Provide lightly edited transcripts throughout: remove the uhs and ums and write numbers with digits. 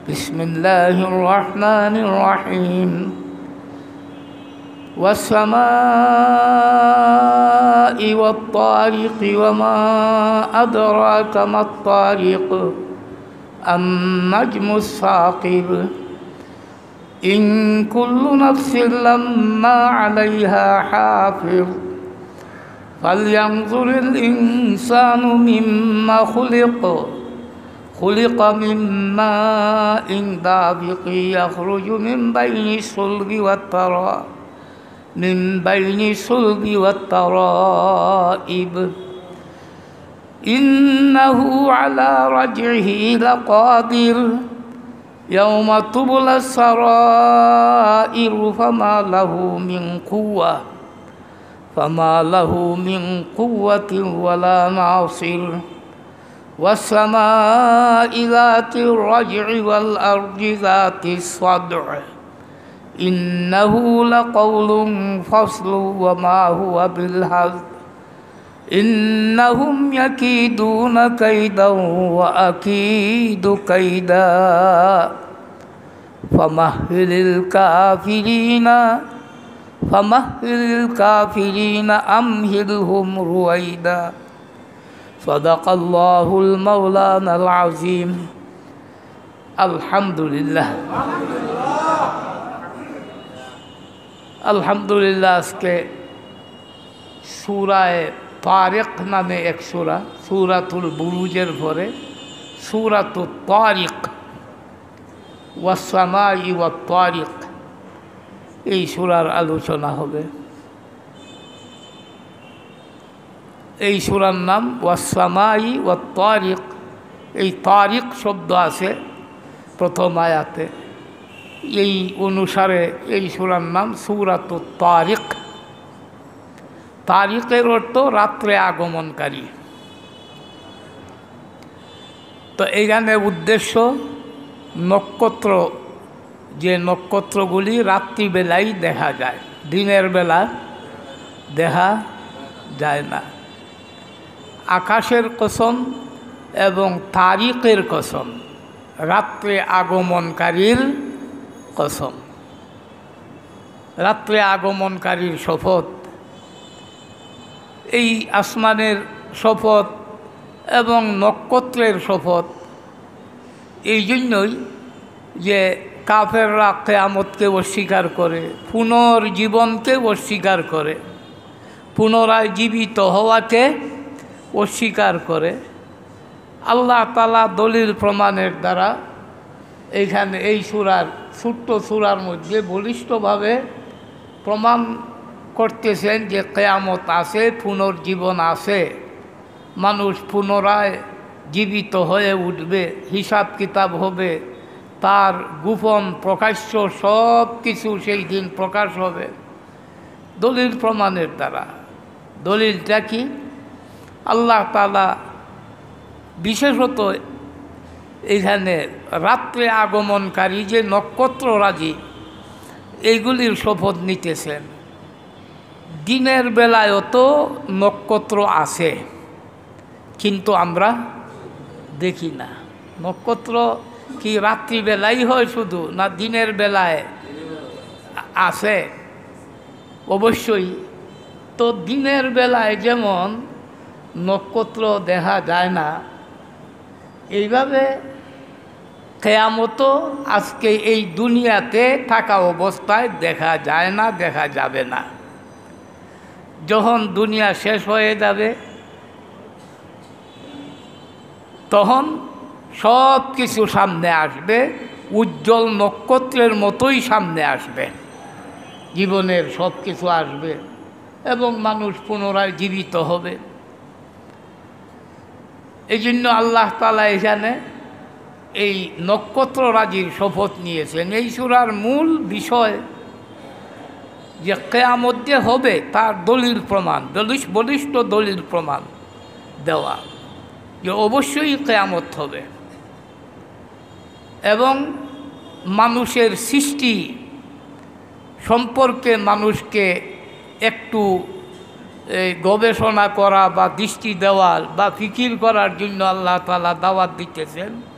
بسم الله الرحمن الرحيم والسماء والطارق وما أدراك ما الطارق النجم الثاقب إن كل نفس لما عليها حافظ فلينظر الإنسان مما خلق من ماء دافق يخرج من بين الصلب والترائب إنه على رجعه لقادر يوم تبلى السرائر فما له من قوة ولا ناصر والسماء ذات الرجع والأرض ذات الصدع إنه لقول فصل وما هو بالهزل إنهم يكيدون كيدا وأكيد كيدا فمهل الكافرين أمهلهم رويدا صدق الله المولانا العظيم الحمد لله আলহামদুলিল্লাহ। আজকে সূরায়ে তারিক নামে এক সূরা, সূরাতুল বুরুজের পরে সূরাতুত তারিক, ওয়াস সামাই ওয়াত তারিক, এই সূরার আলোচনা হবে। এই সূরার নাম ওয়াস সামাই ওয়াত তারিক। এই তারিক শব্দ আছে প্রথম আয়াতে, এই অনুসারে এই সূরার নাম সূরাতুত তারিক। তারিকের অর্থ রাত্রে আগমনকারী। তো এইখানে উদ্দেশ্য নক্ষত্র, যে নক্ষত্রগুলি রাত্রিবেলায় দেখা যায়, দিনের বেলা দেখা যায় না। আকাশের কসম এবং তারিকের কসম, রাত্রে আগমনকারীর কসম। রাত্রে আগমনকারীর শপথ, এই আসমানের শপথ এবং নক্ষত্রের শপথ। এই জন্যই যে কাফেররা কিয়ামতকে অস্বীকার করে, পুনর্জীবনকে অস্বীকার করে, পুনরায় জীবিত হওয়াকে অস্বীকার করে। আল্লাহ তাআলা দলিল প্রমাণের দ্বারা এইখানে এই সূরার, ছোট্ট সূরার মধ্যে বলিষ্ঠভাবে প্রমাণ করতেছেন যে কিয়ামত আছে, পুনর্জীবন আছে, মানুষ পুনরায় জীবিত হয়ে উঠবে, হিসাব কিতাব হবে, তার গোপন প্রকাশ্য সব কিছু সেই দিন প্রকাশ হবে দলিল প্রমাণের দ্বারা। দলিলটা কি? আল্লাহ তাআলা বিশেষত এইখানে রাত্রে আগমনকারী যে নক্ষত্ররাজি, এইগুলির শপথ নিতেছেন। দিনের বেলায়ও তো নক্ষত্র আছে, কিন্তু আমরা দেখি না। নক্ষত্র কি রাত্রিবেলাই হয় শুধু, না দিনের বেলায় আছে? অবশ্যই। তো দিনের বেলায় যেমন নক্ষত্র দেখা যায় না, এইভাবে কিয়ামতও আজকে এই দুনিয়াতে থাকা অবস্থায় দেখা যায় না, দেখা যাবে না। যখন দুনিয়া শেষ হয়ে যাবে তখন সব কিছু সামনে আসবে, উজ্জ্বল নক্ষত্রের মতোই সামনে আসবে, জীবনের সব কিছু আসবে এবং মানুষ পুনরায় জীবিত হবে। এই জন্য আল্লাহ তাআলা এখানে এই নক্ষত্ররাজির শপথ নিয়েছেন। এই সূরার মূল বিষয় যে কিয়ামত যে হবে তার দলিল প্রমাণ, বলিষ্ঠ দলিল প্রমাণ দেওয়া যে অবশ্যই কিয়ামত হবে। এবং মানুষের সৃষ্টি সম্পর্কে মানুষকে একটু গবেষণা করা বা দৃষ্টি দেওয়ার বা ফিকির করার জন্য আল্লাহ তাআলা দাওয়াত দিতেছেন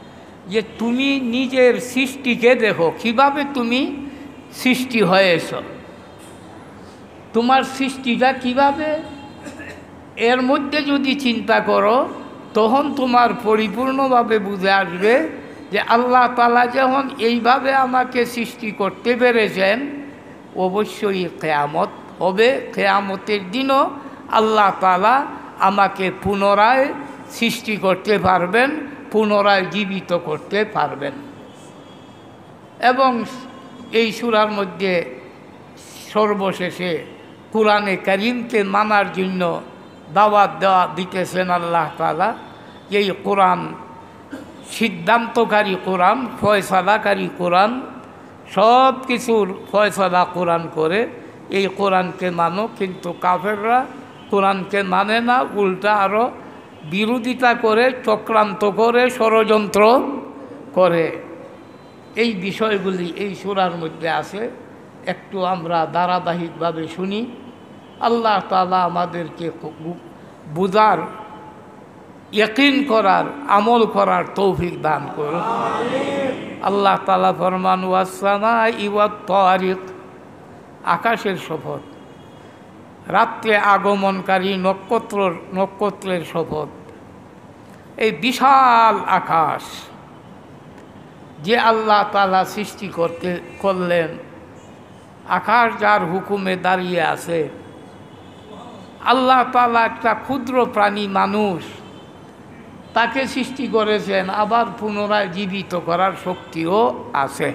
যে তুমি নিজের সৃষ্টিকে দেখো, কিভাবে তুমি সৃষ্টি হয়েছ, তোমার সৃষ্টিটা কিভাবে, এর মধ্যে যদি চিন্তা করো তখন তোমার পরিপূর্ণভাবে বুঝে আসবে যে আল্লাহ তাআলা যখন এইভাবে আমাকে সৃষ্টি করতে পেরেছেন, অবশ্যই কিয়ামত হবে, কিয়ামতের দিনও আল্লাহ তাআলা আমাকে পুনরায় সৃষ্টি করতে পারবেন, পুনরায় জীবিত করতে পারবেন। এবং এই সূরার মধ্যে সর্বশেষে কোরআনে কারীমকে মানার জন্য দাওয়াত দিতেছেন আল্লাহ তাআলা। এই কোরআন সিদ্ধান্তকারী কোরআন, ফয়সালাকারী কোরআন, সব কিছুর ফয়সালা কোরআন করে, এই কোরআনকে মানো। কিন্তু কাফেররা কোরআনকে মানে না, উল্টা আরও বিরোধিতা করে, চক্রান্ত করে, ষড়যন্ত্র করে। এই বিষয়গুলি এই সূরার মধ্যে আছে। একটু আমরা ধারাবাহিকভাবে শুনি। আল্লাহ তাআলা আমাদেরকে বুঝার, ইয়াকিন করার, আমল করার তৌফিক দান করুন। আল্লাহ তাআলা ফরমান ওয়াস-সামাই ওয়াত-তারিক, আকাশের শপথ, রাত্রে আগমনকারী নক্ষত্রের শপথ। এই বিশাল আকাশ যে আল্লাহ তাআলা সৃষ্টি করলেন, আকাশ যার হুকুমে দাঁড়িয়ে আছে, আল্লাহ তাআলা একটা ক্ষুদ্র প্রাণী মানুষ, তাকে সৃষ্টি করেছেন, আবার পুনরায় জীবিত করার শক্তিও আছে।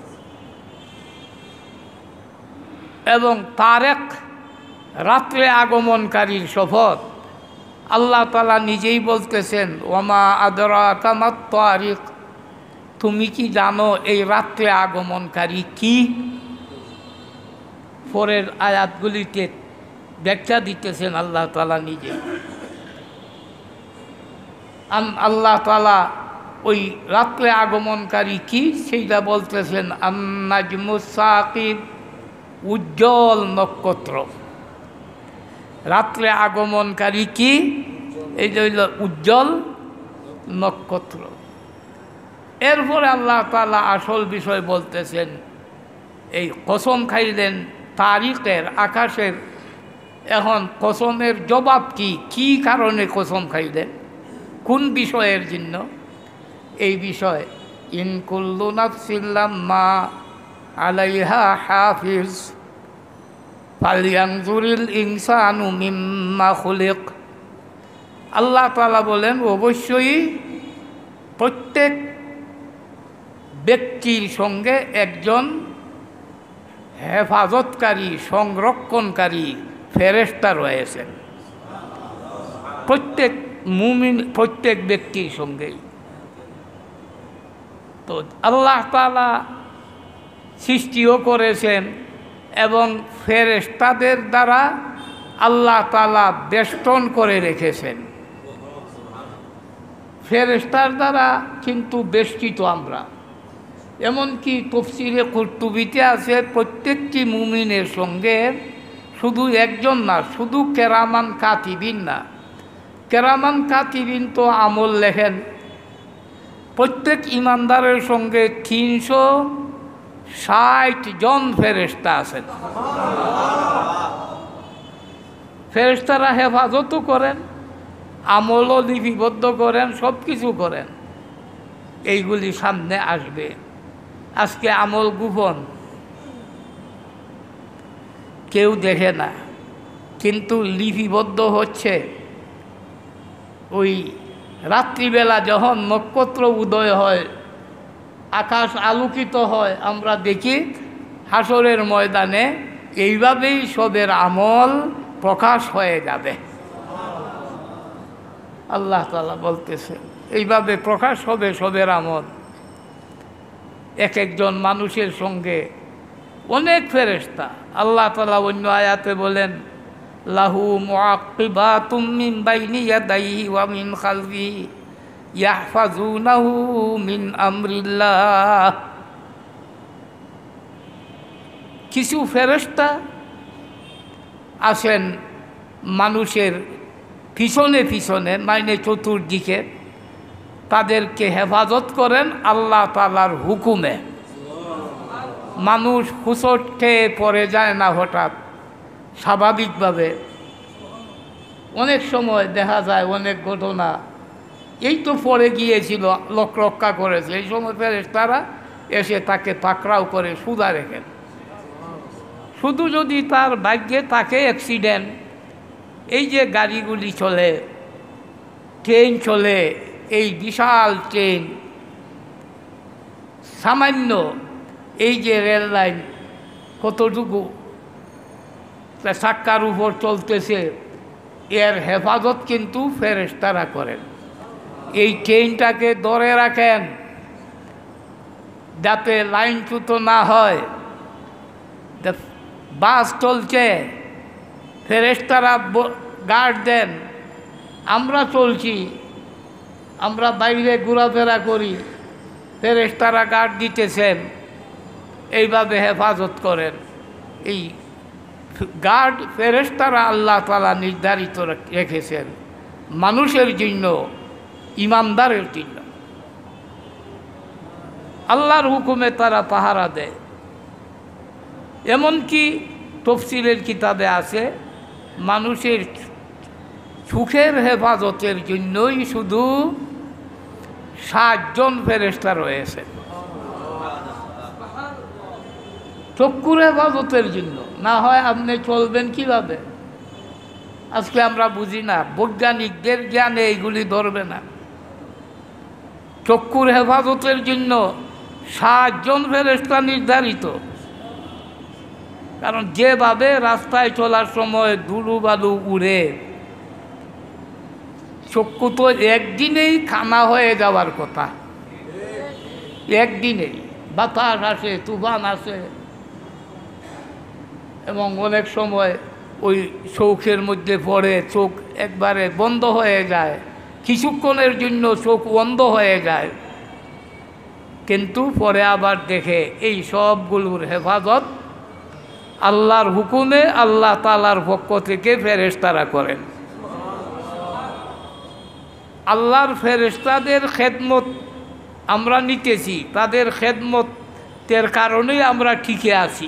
এবং তারেক, রাত্রে আগমনকারীর শপথ, আল্লাহ তাআলা নিজেই বলতেছেন ওয়ামা আদরাকা মাত-তারিক, তুমি কি জানো এই রাত্রে আগমনকারী কি? পরের আয়াতগুলিতে ব্যাখ্যা দিতেছেন আল্লাহ তাআলা নিজে। আল্লাহ তাআলা ওই রাত্রে আগমনকারী কি সেইটা বলতেছেন আন-নাজমুস সাকিব, উজ্জ্বল নক্ষত্র। রাত্রে আগমনকারী কি? এই যে হইল উজ্জ্বল নক্ষত্র। এরপরে আল্লাহ তাআলা আসল বিষয় বলতেছেন, এই কসম খাইলেন তারিকের, আকাশের। এখন কসমের জবাব কি, কি কারণে কসম খাইলেন, কোন বিষয়ের জন্য? এই বিষয় ইন কুল্লু নাফসিন লাম্মা আলাইহা হাফিজ ফালইয়ানজুরিল ইনসানু মিম্মা খুলিক। আল্লাহ তাআলা বলেন অবশ্যই প্রত্যেক ব্যক্তির সঙ্গে একজন হেফাজতকারী, সংরক্ষণকারী ফেরেশতা রয়েছেন, প্রত্যেক মুমিন, প্রত্যেক ব্যক্তির সঙ্গেই। তো আল্লাহ তাআলা সৃষ্টিও করেছেন এবং ফেরেশতাদের দ্বারা আল্লাহ তাআলা বেষ্টন করে রেখেছেন। ফেরেশতার দ্বারা কিন্তু বেষ্টিত আমরা। এমনকি তফসিরে কুরতুবিতে আছে প্রত্যেকটি মুমিনের সঙ্গে শুধু একজন না, শুধু কেরামান কাতিবিন না, কেরামান কাতিবিন তো আমল লেখেন। প্রত্যেক ইমানদারের সঙ্গে 360 জন ফেরেশতা আছেন। ফেরেশতারা হেফাজতও করেন, আমলও লিপিবদ্ধ করেন, সব কিছু করেন। এইগুলি সামনে আসবে। আজকে আমল গোপন, কেউ দেখে না, কিন্তু লিপিবদ্ধ হচ্ছে। ওই রাত্রিবেলা যখন নক্ষত্র উদয় হয়, আকাশ আলোকিত হয়, আমরা দেখি হাসরের ময়দানে এইভাবেই সবের আমল প্রকাশ হয়ে যাবে। আল্লাহ তাআলা বলতেছে এইভাবে প্রকাশ হবে সবের আমল। এক একজন মানুষের সঙ্গে অনেক ফেরেশতা। আল্লাহ তাআলা অন্য আয়াতে বলেন লাহু মুআক্কিবাতুম মিন বাইনি ইয়াদাইহি ওয়া মিন খালফিহি ইয়াহফাজুনাহু মিন আমরিল্লাহ। কিছু ফেরেশতা আসেন মানুষের পিছনে পিছনে, মানে চতুর্দিকে, তাদেরকে হেফাজত করেন আল্লাহ তাআলার হুকুমে। মানুষ হুঁচট খেয়ে পড়ে যায় না হঠাৎ, স্বাভাবিকভাবে। অনেক সময় দেখা যায় অনেক ঘটনা, এই তো পড়ে গিয়েছিল, লোক রক্ষা করেছে, এই সময় ফেরেশতারা এসে তাকে পাকড়াও করে সুদা রেখেন। শুধু যদি তার ভাগ্যে তাকে অ্যাক্সিডেন্ট, এই যে গাড়িগুলি চলে, ট্রেন চলে, এই বিশাল ট্রেন, সামান্য এই যে রেল লাইন কতটুকু চাক্কার উপর চলতেছে, এর হেফাজত কিন্তু ফেরেশতারা করেন। এই ট্রেনটাকে ধরে রাখেন যাতে লাইনচ্যুত না হয়। বাস চলছে, ফেরেশতারা গার্ড দেন। আমরা চলছি, আমরা বাইরে ঘোরাফেরা করি, ফেরেশতারা গার্ড দিতেছেন, এইভাবে হেফাজত করেন। এই গার্ড ফেরেশতারা আল্লাহ তাআলা নির্ধারিত রেখেছেন মানুষের জন্য, ইমানদারের জন্য। আল্লাহর হুকুমে তারা পাহারা দেয়। এমনকি তফসিলের কিতাবে আছে, মানুষের সুখের হেফাজতের জন্যই শুধু 60 জন ফেরেশতা রয়েছে, চক্ষুর হেফাজতের জন্য। না হয় আপনি চলবেন কিভাবে? আজকে আমরা বুঝি না, বৈজ্ঞানিকদের জ্ঞানে এইগুলি ধরবে না। চক্ষুর হেফাজতের জন্য 60 জন ফেরেশতা নির্ধারিত। কারণ যেভাবে রাস্তায় চলার সময় ধুলো বালু উড়ে, চক্ষু তো একদিনেই খানা হয়ে যাওয়ার কথা, একদিনেই। বাতাস আসে, তুফান আসে, এবং অনেক সময় ওই চোখের মধ্যে পড়ে, চোখ একবারে বন্ধ হয়ে যায়, কিছুক্ষণের জন্য চোখ বন্ধ হয়ে যায়, কিন্তু পরে আবার দেখে। এই সবগুলোর হেফাজত আল্লাহর হুকুমে আল্লাহ তাআলার পক্ষ থেকে ফেরেশতারা করেন। আল্লাহর ফেরেশতাদের খেদমত আমরা নিতেছি, তাদের খেদমতের কারণেই আমরা ঠিকই আছি।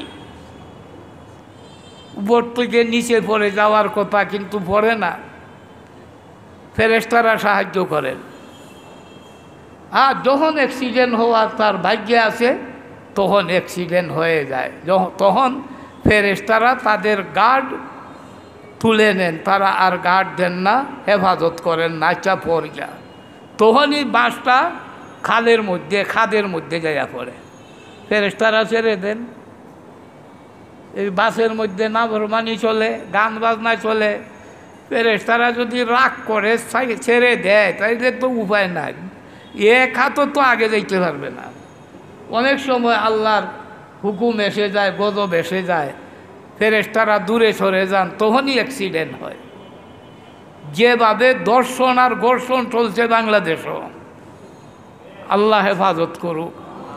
উপর থেকে নিচে পড়ে যাওয়ার কথা, কিন্তু পড়ে না, ফেরেশতারা সাহায্য করেন। আর যখন অ্যাক্সিডেন্ট হওয়ার তার ভাগ্যে আছে, তখন অ্যাক্সিডেন্ট হয়ে যায়, তখন ফেরেশতারা তাদের গার্ড তুলে নেন, তারা আর গার্ড দেন না, হেফাজত করেন না, চাপ পড়ে যায়। তখনই বাসটা খাদের মধ্যে যাইয়া পড়ে, ফেরেশতারা ছেড়ে দেন। এই বাসের মধ্যে নাফরমানি চলে, গান বাজনা চলে, ফেরেশতারা যদি রাগ করে ছেড়ে দেয়, তাইলে তো উপায় নাই, এক হাতও তো আগে যাইতে পারবে না। অনেক সময় আল্লাহর হুকুম এসে যায়, গজব এসে যায়, ফেরেশতারা দূরে সরে যান, তখনই অ্যাক্সিডেন্ট হয়। যেভাবে দর্শন আর ঘর্ষণ চলছে বাংলাদেশও, আল্লাহ হেফাজত করুক।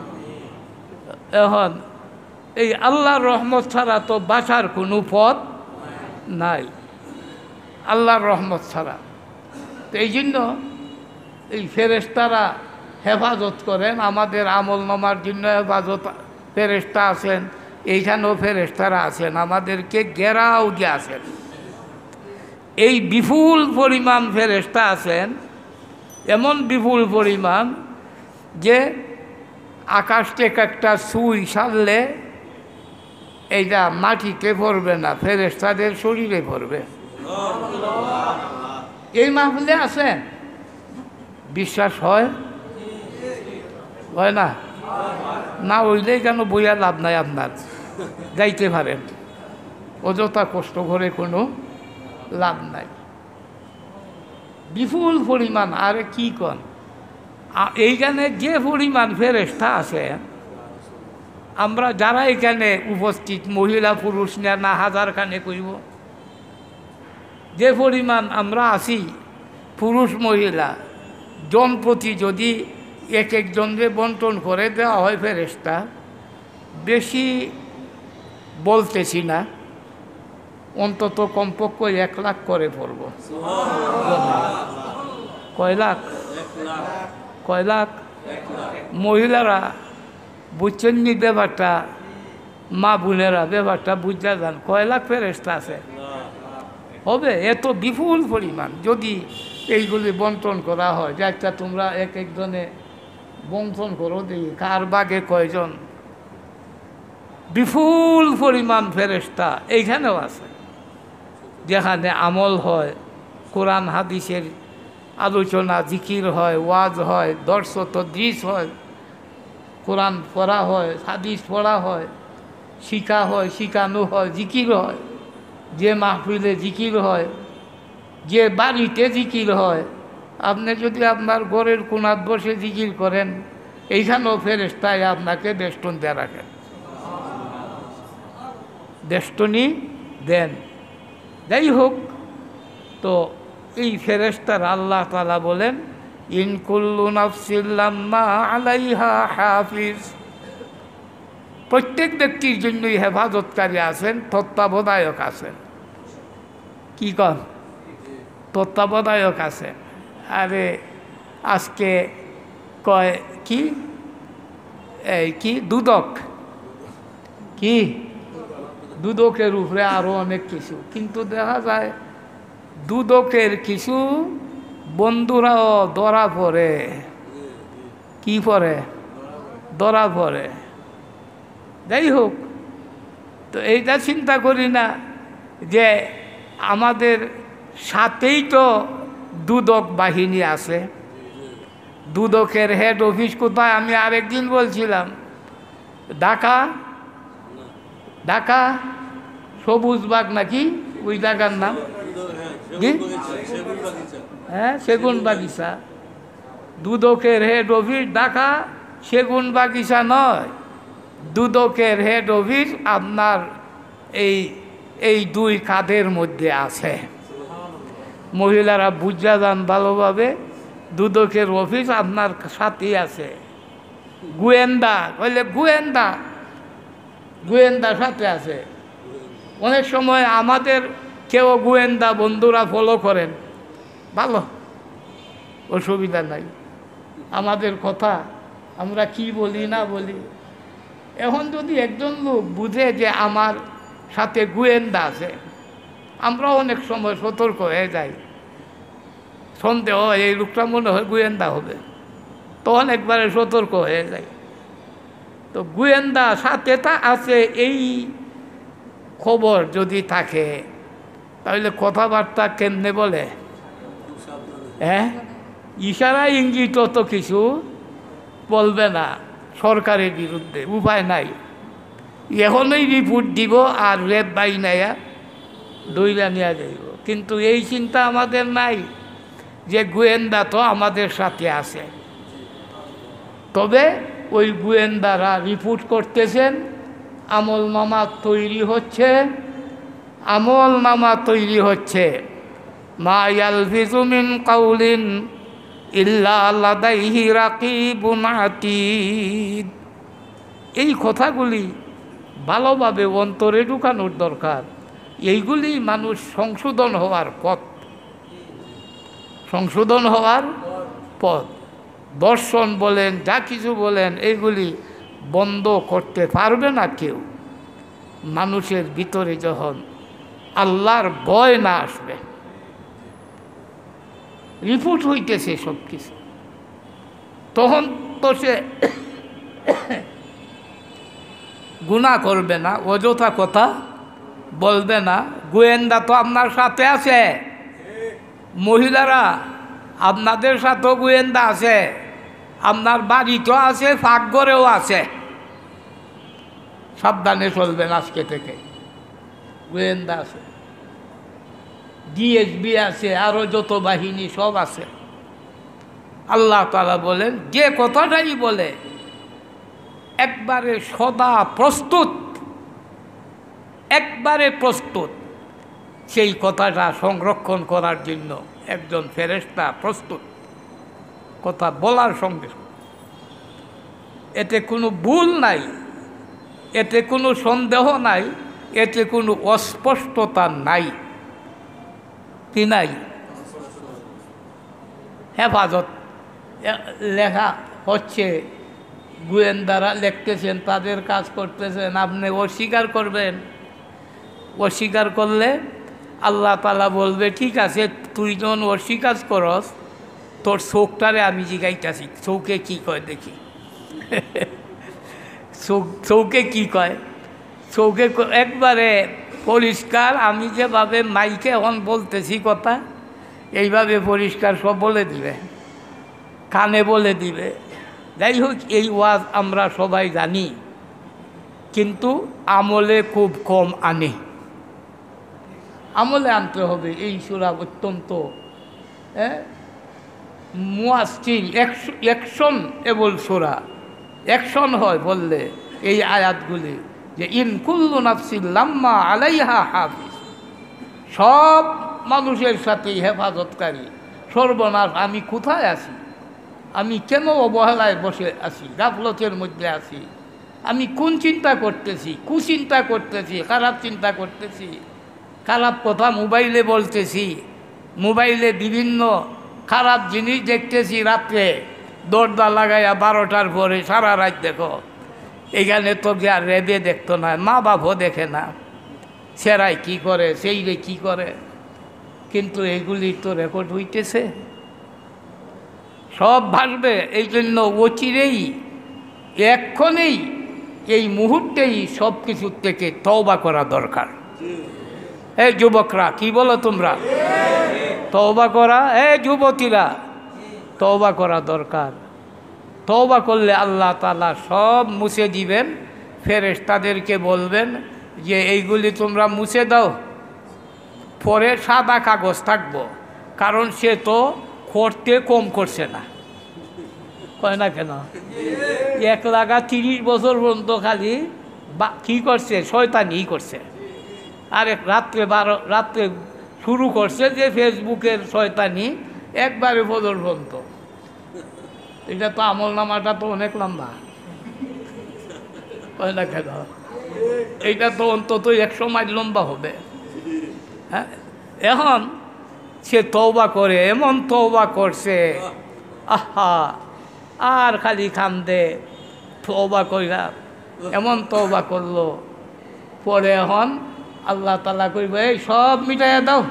এখন এই আল্লাহর রহমত ছাড়া তো বাঁচার কোনো পথ নাই, আল্লাহর রহমত ছাড়া। তো এই জন্য এই ফেরেশতারা হেফাজত করেন, আমাদের আমল নামার জন্য হেফাজত ফেরেশতা আছেন, এইখানেও ফেরেশতারা আছেন, আমাদেরকে ঘেরাও দিয়ে আছেন। এই বিপুল পরিমাণ ফেরেশতা আছেন, এমন বিপুল পরিমাণ যে আকাশ থেকে একটা সুই সারলে এইটা মাটিতে পড়বে না, ফেরেশতাদের শরীরে পড়বে। এই মাহফিলে আছেন, বিশ্বাস হয়? হয় না? না হইলেই কেন বইয়া লাভ নাই, আপনার যাইতে পারেন, অযথা কষ্ট করে কোনো লাভ নাই। বিপুল পরিমাণ, আরে কি কন, এইখানে যে পরিমাণ ফেরেশতা আছে, আমরা যারা এখানে উপস্থিত, মহিলা পুরুষ না হাজার খানে কইব, যে পরিমাণ আমরা আছি পুরুষ মহিলা, জনপ্রতি যদি এক একজনকে বন্টন করে দেওয়া হয় ফেরেশতা, বেশি বলতেছি না, অন্তত কমপক্ষে 1 লাখ করে পড়ব। কয় লাখ? কয় লাখ? মহিলারা বুঝছেন নি ব্যাপারটা? মা বোনেরা ব্যাপারটা বুঝা যান, কয় লাখ ফেরেশতা আছে? হবে এত বিপুল পরিমাণ। যদি এইগুলি বন্টন করা হয়, যে একটা তোমরা এক একজনে বন্টন করো, দেখি কার বাগে কয়জন। বিপুল পরিমাণ ফেরেশতা এইখানেও আছে, যেখানে আমল হয়, কোরআন হাদিসের আলোচনা, জিকির হয়, ওয়াজ হয়, দর্শ তদরিস হয়, কোরআন পড়া হয়, হাদিস পড়া হয়, শিখা হয়, শিখানো হয়, জিকির হয়। যে মাহফিলে জিকির হয়, যে বাড়িতে জিকির হয়, আপনি যদি আপনার ঘরের কোণাত বসে জিকির করেন, এইখানেও ফেরেশতায় আপনাকে বেষ্টন দিয়ে রাখেন, বেষ্টনী দেন। যাই হোক, তো এই ফেরেশতার আল্লাহ তাআলা বলেন, ইন কুল্লু নাফসিন লাম্মা আলাইহা হাফিজ, প্রত্যেক ব্যক্তির জন্যই হেফাজতকারী আছেন, তত্ত্বাবধায়ক আছেন। কি কন? তত্ত্বাবধায়ক আছেন। আরে আজকে কয় কি, এই কি দুদক, কি দুদকের উপরে আরও অনেক কিছু, কিন্তু দেখা যায় দুদকের কিছু বন্ধুরাও ধরা পড়ে। কি পড়ে? ধরা পড়ে। যাই হোক, তো এইটা চিন্তা করি না যে আমাদের সাথেই তো দুদক বাহিনী আছে। দুদকের হেড অফিস কোথায়? আমি আরেকদিন বলছিলাম ঢাকা, ঢাকা সবুজবাগ নাকি ওই জায়গার নাম, হ্যাঁ সেগুন বাগিচা। দুদকের হেড অফিস ঢাকা, সেগুন বাগিচা নয়। দুদকের হেড অফিস আপনার এই দুই কাঁধের মধ্যে আছে। মহিলারা বুঝা যান ভালোভাবে, দুদকের অফিস আপনার সাথেই আছে। গোয়েন্দা বললে গোয়েন্দা, গোয়েন্দা সাথে আছে। অনেক সময় আমাদের কেউ গোয়েন্দা বন্ধুরা ফলো করেন, ভালো, অসুবিধা নাই। আমাদের কথা আমরা কি বলি না বলি, এখন যদি একজন লোক বুঝে যে আমার সাথে গোয়েন্দা আছে, আমরা অনেক সময় সতর্ক হয়ে যাই, সন্দেহ হয় এই লোকটা মনে হয় গোয়েন্দা হবে, তখন একবারে সতর্ক হয়ে যায়। তো গোয়েন্দা সাথে তা আছে, এই খবর যদি থাকে তাহলে কথাবার্তা কেমনে বলে? হ্যাঁ, ইশারা ইঙ্গিত তো কিছু বলবে না সরকারের বিরুদ্ধে, উপায় নাই। এখনই রিপোর্ট দিব আর রেপ বাই নেয়া দইলা নেওয়া যাইব। কিন্তু এই চিন্তা আমাদের নাই যে গোয়েন্দা তো আমাদের সাথে আছে। তবে ওই গোয়েন্দারা রিপোর্ট করতেছেন, আমলনামা তৈরি হচ্ছে, আমলনামা তৈরি হচ্ছে। মা ইয়ালফিজু মিন কাউলিন ইল্লা লাদাইহি রাকিবুন আতীদ। এই কথাগুলি ভালোভাবে অন্তরে ঢুকানোর দরকার। এইগুলি মানুষ সংশোধন হওয়ার পথ, সংশোধন হওয়ার পথ। দর্শন বলেন, যা কিছু বলেন, এইগুলি বন্ধ করতে পারবে না কেউ, মানুষের ভিতরে যখন আল্লাহর ভয় না আসবে। রিপোর্ট হইতেছে সব কিছু, তখন তো সে গুনাহ করবে না, অযথা কথা বলবে না। গোয়েন্দা তো আপনার সাথে আছে, মহিলারা আপনাদের সাথেও গোয়েন্দা আছে, আপনার বাড়িতেও আছে, পাকঘরেও আছে। সাবধানে চলবেন আজকে থেকে, গোয়েন্দা আছে, ডিএসবি আছে, আরও যত বাহিনী সব আছে। আল্লাহ তাআলা বলেন, যে কথাটাই বলে একবারে সদা প্রস্তুত, একবারে প্রস্তুত সেই কথাটা সংরক্ষণ করার জন্য একজন ফেরেশতা প্রস্তুত, কথা বলার সঙ্গে। এতে কোনো ভুল নাই, এতে কোনো সন্দেহ নাই, এতে কোনো অস্পষ্টতা নাই। কি নাই? হেফাজত লেখা হচ্ছে, গোয়েন্দারা লিখতেছেন, তাদের কাজ করতেছেন, আপনি অস্বীকার করবেন। অস্বীকার করলে আল্লাহ তাআলা বলবে, ঠিক আছে, তুই যখন অস্বীকার করস, তোর চোখটারে আমি জিগাইতেছি, চৌকে কি কয় দেখি। চৌকে কি কয়, চৌকে একবারে পরিষ্কার, আমি যেভাবে মাইকে এখন বলতেছি কথা, এইভাবে পরিষ্কার সব বলে দিবে, কানে বলে দিবে। যাই হোক, এই ওয়াজ আমরা সবাই জানি, কিন্তু আমলে খুব কম আনে। আমলে আনতে হবে। এই সূরা অত্যন্ত মুয়াসসির, অ্যাকশন এবল সূরা, অ্যাকশন হয় বললে এই আয়াতগুলি, যে ইন কুল্লু নাফসিন লাম্মা আলাইহা হাফিজ, সব মানুষের সাথেই হেফাজতকারী। সর্বনাশ, আমি কোথায় আছি, আমি কেন অবহেলায় বসে আছি, গাফলতের মধ্যে আছি, আমি কোন চিন্তা করতেছি, কুচিন্তা করতেছি, খারাপ চিন্তা করতেছি, খারাপ কথা মোবাইলে বলতেছি, মোবাইলে বিভিন্ন খারাপ জিনিস দেখতেছি, রাত্রে দরজা লাগাইয়া 12টার পরে সারা রাত দেখো। এখানে তো যা রেবে দেখতো না, মা বাপও দেখে না, সেরাই কি করে, সেই রে কী করে, কিন্তু এগুলি তো রেকর্ড হইতেছে, সব ভাসবে। এই জন্য অচিরেই, এক্ষণেই, এই মুহূর্তেই সব কিছুর থেকে তওবা করা দরকার। এই যুবকরা, কি বলো তোমরা? তওবা করা, যুবতীরা, তওবা করা দরকার। তওবা করলে আল্লাহ তাআলা সব মুছে দিবেন। ফেরেশতাদেরকে বলবেন যে এইগুলি তোমরা মুছে দাও, পরে সাদা কাগজ থাকবো, কারণ সে তো করতে কম করছে না, কয় না কেন? 1,30,000 পর্যন্ত খালি কী করছে, শয়তানি করছে। আর রাত্রে শুরু করছে যে ফেসবুকের শয়তানি, একবারে ফজর পর্যন্ত। এটা তো আমল নামাটা তো অনেক লম্বা, কয় না কেন? এইটা তো অন্তত 100 মাইল লম্বা হবে। হ্যাঁ, এখন সে তওবা করে, এমন তওবা করছে, আহা, আর খালি কান্দে, তওবা কইরা এমন তওবা করলো, পরে এখন আল্লাহ তাআলা কইবে, এই সব মিটাইয়া দাও,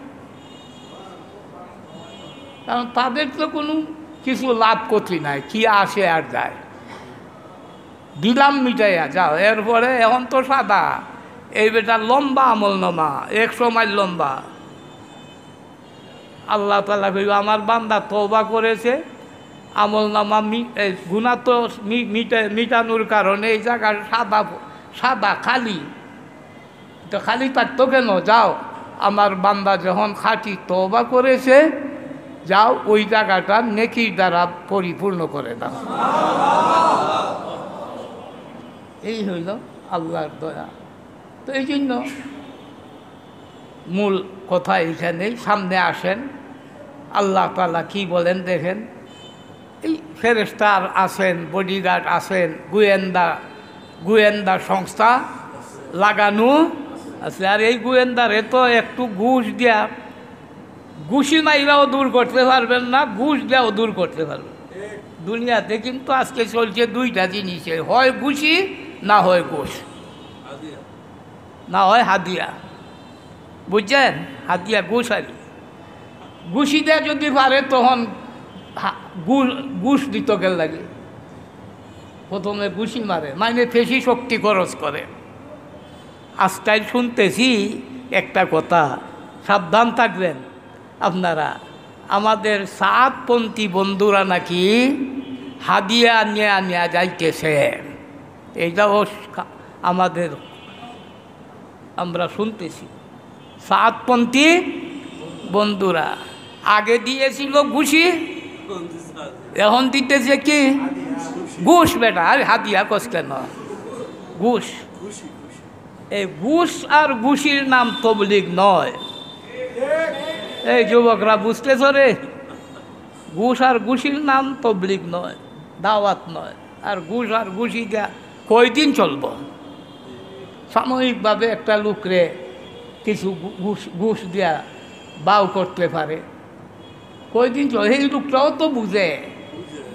কারণ তাদের তো কোনো কিছু লাভ ক্ষতি নাই, কি আসে আর যায়, দিলাম মিটাইয়া যাও। এরপরে এখন তো সাদা, এই বেটা লম্বা আমলনামা, 100 মাইল লম্বা। আল্লাহ তাআলা কইবে, আমার বান্দা তওবা করেছে, আমলনামা গুনাহ তো মিটানোর কারণে এই জায়গা সাদা খালি, তো খালি থাকতো কেন? যাও, আমার বান্দা যখন খাঁটি তওবা করেছে, যাও ওই জায়গাটা নেকির দ্বারা পরিপূর্ণ করে দাও। এই হইল আল্লাহর দয়া। তো এই জন্য মূল কথা এইখানেই, সামনে আসেন, আল্লাহ তাআলা কি বলেন দেখেন। এই ফেরেশতা আছেন, বডিগার্ড আছেন, গোয়েন্দা সংস্থা লাগানো আছে। আর এই গোয়েন্দারে তো একটু ঘুষ দেয়া, ঘুষি মাইরাও দূর করতে পারবেন না, ঘুষ দেওয়াও দূর করতে পারবেন। দুনিয়াতে কিন্তু আজকে চলছে দুইটা জিনিসে, হয় ঘুষি, না হয় ঘুষ, না হয় হাদিয়া। বুঝছেন? হাদিয়া, ঘুষ। আর ঘুষি দেয়া যদি পারে, তখন ঘুষ দিত গেল লাগে, প্রথমে ঘুষি মারে, মানে বেশি শক্তি খরচ করে। আজকাল শুনতেছি একটা কথা, সাবধান থাকবেন আপনারা, আমাদের সাতপন্থী বন্ধুরা নাকি হাদিয়া নিয়ে যাইতেছে। এইটাও আমাদের আমরা শুনতেছি। সাতপন্থী বন্ধুরা আগে দিয়েছিল ঘুষি, এখন দিতেছে কি? ঘুষ। বেটা, আর হাদিয়া কস কেন? ঘুষ। এই ঘুষ আর ঘুষির নাম তবলিগ নয়। এই যুবকরা বুঝতেছ রে? ঘুষ আর ঘুষির নাম তবলিগ নয়, দাওয়াত নয়। আর ঘুষ আর ঘুষি দেয়া কয়দিন চলব? সাময়িকভাবে একটা লোকরে কিছু ঘুষ দেয়া বাউ করতে পারে, কয়দিন চলে। এই লোকটাও তো বুঝে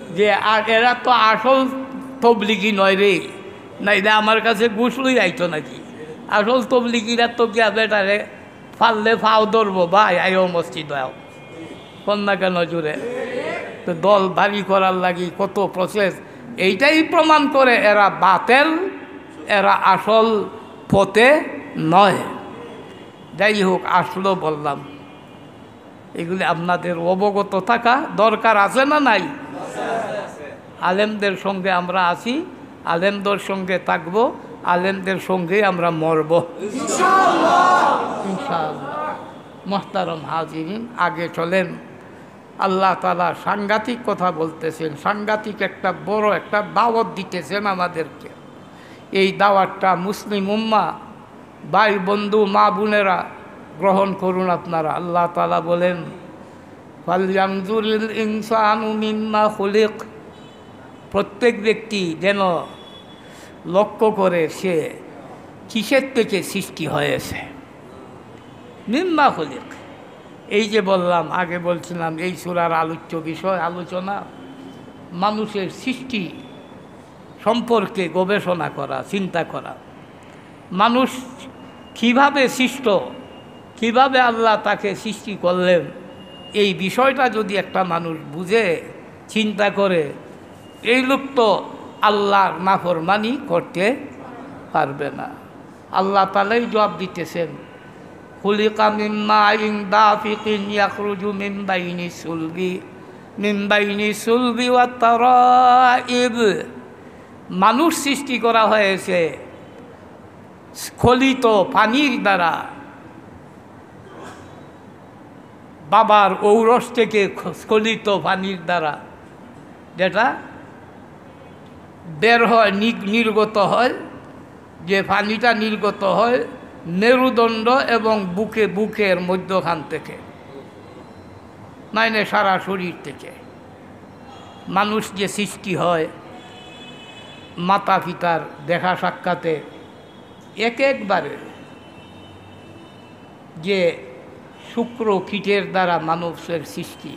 যে আর এরা তো আসল তবলিগি নয় রে, না এটা আমার কাছে গুছলই আইতো নাকি। আসল তবলিগিরা তো কি বেটারে ফাললে ফাও ধরবো, ভাই আইও মসজিদ আও কন্যা কেন জুড়ে, তো দল ভারী করার লাগি কত প্রসেস। এইটাই প্রমাণ করে এরা বাতেল, এরা আসল পথে নয়। যাই হোক, আসলো বললাম, এগুলি আপনাদের অবগত থাকা দরকার আছে না নাই? আলেমদের সঙ্গে আমরা আছি, আলেমদের সঙ্গে থাকব, আলেমদের সঙ্গে আমরা মরব ইনশাআল্লাহ। মোহতারম হাজিরিন, আগে চলেন। আল্লাহ তাআলা সাংঘাতিক কথা বলতেছেন, সাংঘাতিক একটা বড় একটা দাওয়াত দিতেছেন আমাদেরকে। এই দাওয়াতটা মুসলিম উম্মাহ ভাই বন্ধু মা বোনেরা গ্রহণ করুন আপনারা। আল্লাহ তাআলা বলেন, ফালয়ানজুরিল ইনসানু মিম্মা খুলিক, প্রত্যেক ব্যক্তি যেন লক্ষ্য করে সে কিসের থেকে সৃষ্টি হয়েছে। মিম্মা খুলিক, এই যে বললাম, আগে বলছিলাম এই সূরার আলোচ্য বিষয় আলোচনা মানুষের সৃষ্টি সম্পর্কে গবেষণা করা, চিন্তা করা। মানুষ কিভাবে সৃষ্ট, কিভাবে আল্লাহ তাকে সৃষ্টি করলেন, এই বিষয়টা যদি একটা মানুষ বুঝে চিন্তা করে, এই লোক তো আল্লাহর নাফরমানি করতে পারবে না। আল্লাহ তাআলাই জবাব দিতেছেন, খুলিকা মিন মাইন দাফিকিন ইয়াখরুজু মিন বাইনি সুলবি ওয়া তারাইব। মানুষ সৃষ্টি করা হয়েছে স্খলিত পানির দ্বারা, বাবার ঔরস থেকে স্খলিত পানির দ্বারা, যেটা বের হয়, নির্গত হয়, যে পানিটা নির্গত হয় মেরুদণ্ড এবং বুকের মধ্যখান থেকে, মানে সারা শরীর থেকে। মানুষ যে সৃষ্টি হয় মাতা পিতার দেখা সাক্ষাতে একবারে, যে শুক্র কীটের দ্বারা মানুষের সৃষ্টি,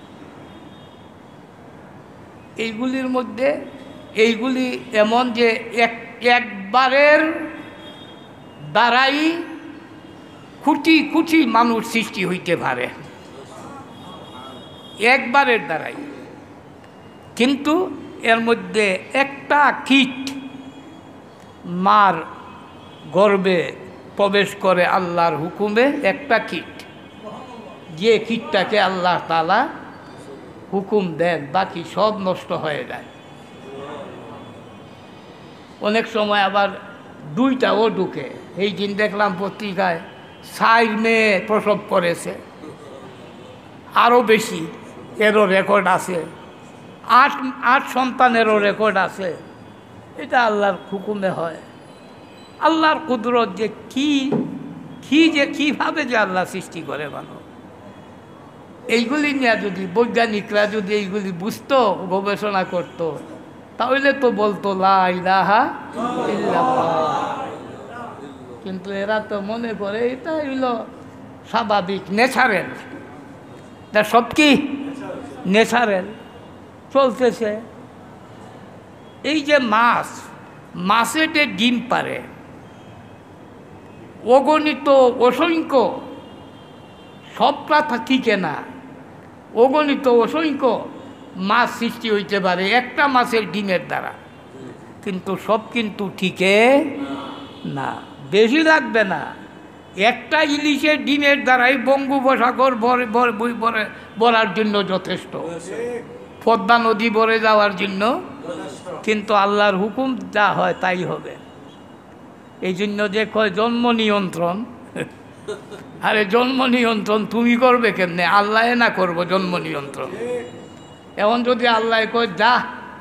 এইগুলির মধ্যে এইগুলি এমন যে একবারের দ্বারাই কোটি কোটি মানুষ সৃষ্টি হইতে পারে, একবারের দ্বারাই। কিন্তু এর মধ্যে একটা কীট মার গর্ভে প্রবেশ করে আল্লাহর হুকুমে, একটা কীট, যে কীটটাকে আল্লাহ তাআলা হুকুম দেন, বাকি সব নষ্ট হয়ে যায়। অনেক সময় আবার দুইটাও ঢুকে। এই দিন দেখলাম পত্রিকায় 4 মেয়ে প্রসব করেছে, আরও বেশি, এরও রেকর্ড আছে, 8 সন্তানেরও রেকর্ড আছে। এটা আল্লাহর হুকুমে হয়। আল্লাহর কুদরত যে কীভাবে যে আল্লাহ সৃষ্টি করে মানুষ, এইগুলি নিয়ে যদি বৈজ্ঞানিকরা যদি এইগুলি বুঝতো, গবেষণা করত, তাহলে তো বলতো লা ইলাহা ইল্লাল্লাহ। কিন্তু এরা তো মনে করে এটা হইল স্বাভাবিক, ন্যাচারাল, তা সব কি ন্যাচারাল চলতেছে। এই যে মাছে যে ডিম পারে, অগণিত অসংখ্য, সবটা ঠিকে না, অগণিত অসংখ্য মাছ সৃষ্টি হইতে পারে একটা মাছের ডিমের দ্বারা, কিন্তু সব কিন্তু ঠিকে না, বেশি লাগবে না। একটা ইলিশের ডিমের দ্বারাই বঙ্গোপসাগর ভরার জন্য যথেষ্ট, পদ্মা নদী ভরে যাওয়ার জন্য। কিন্তু আল্লাহর হুকুম যা হয় তাই হবে। এই জন্য যে কয় জন্ম নিয়ন্ত্রণ, আরে জন্ম নিয়ন্ত্রণ তুমি করবে কেমনে? আল্লাহ না করবো জন্ম নিয়ন্ত্রণ? এখন যদি আল্লাহ কয় যা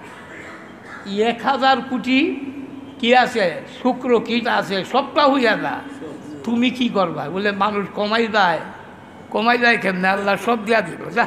1000 কোটি কি আছে, শুক্র কীট আছে, সবটা হইয়া যা, তুমি কি করবা? বলে মানুষ কমাই যায় কেমনে? আল্লাহ সব দিয়া দিল, যা।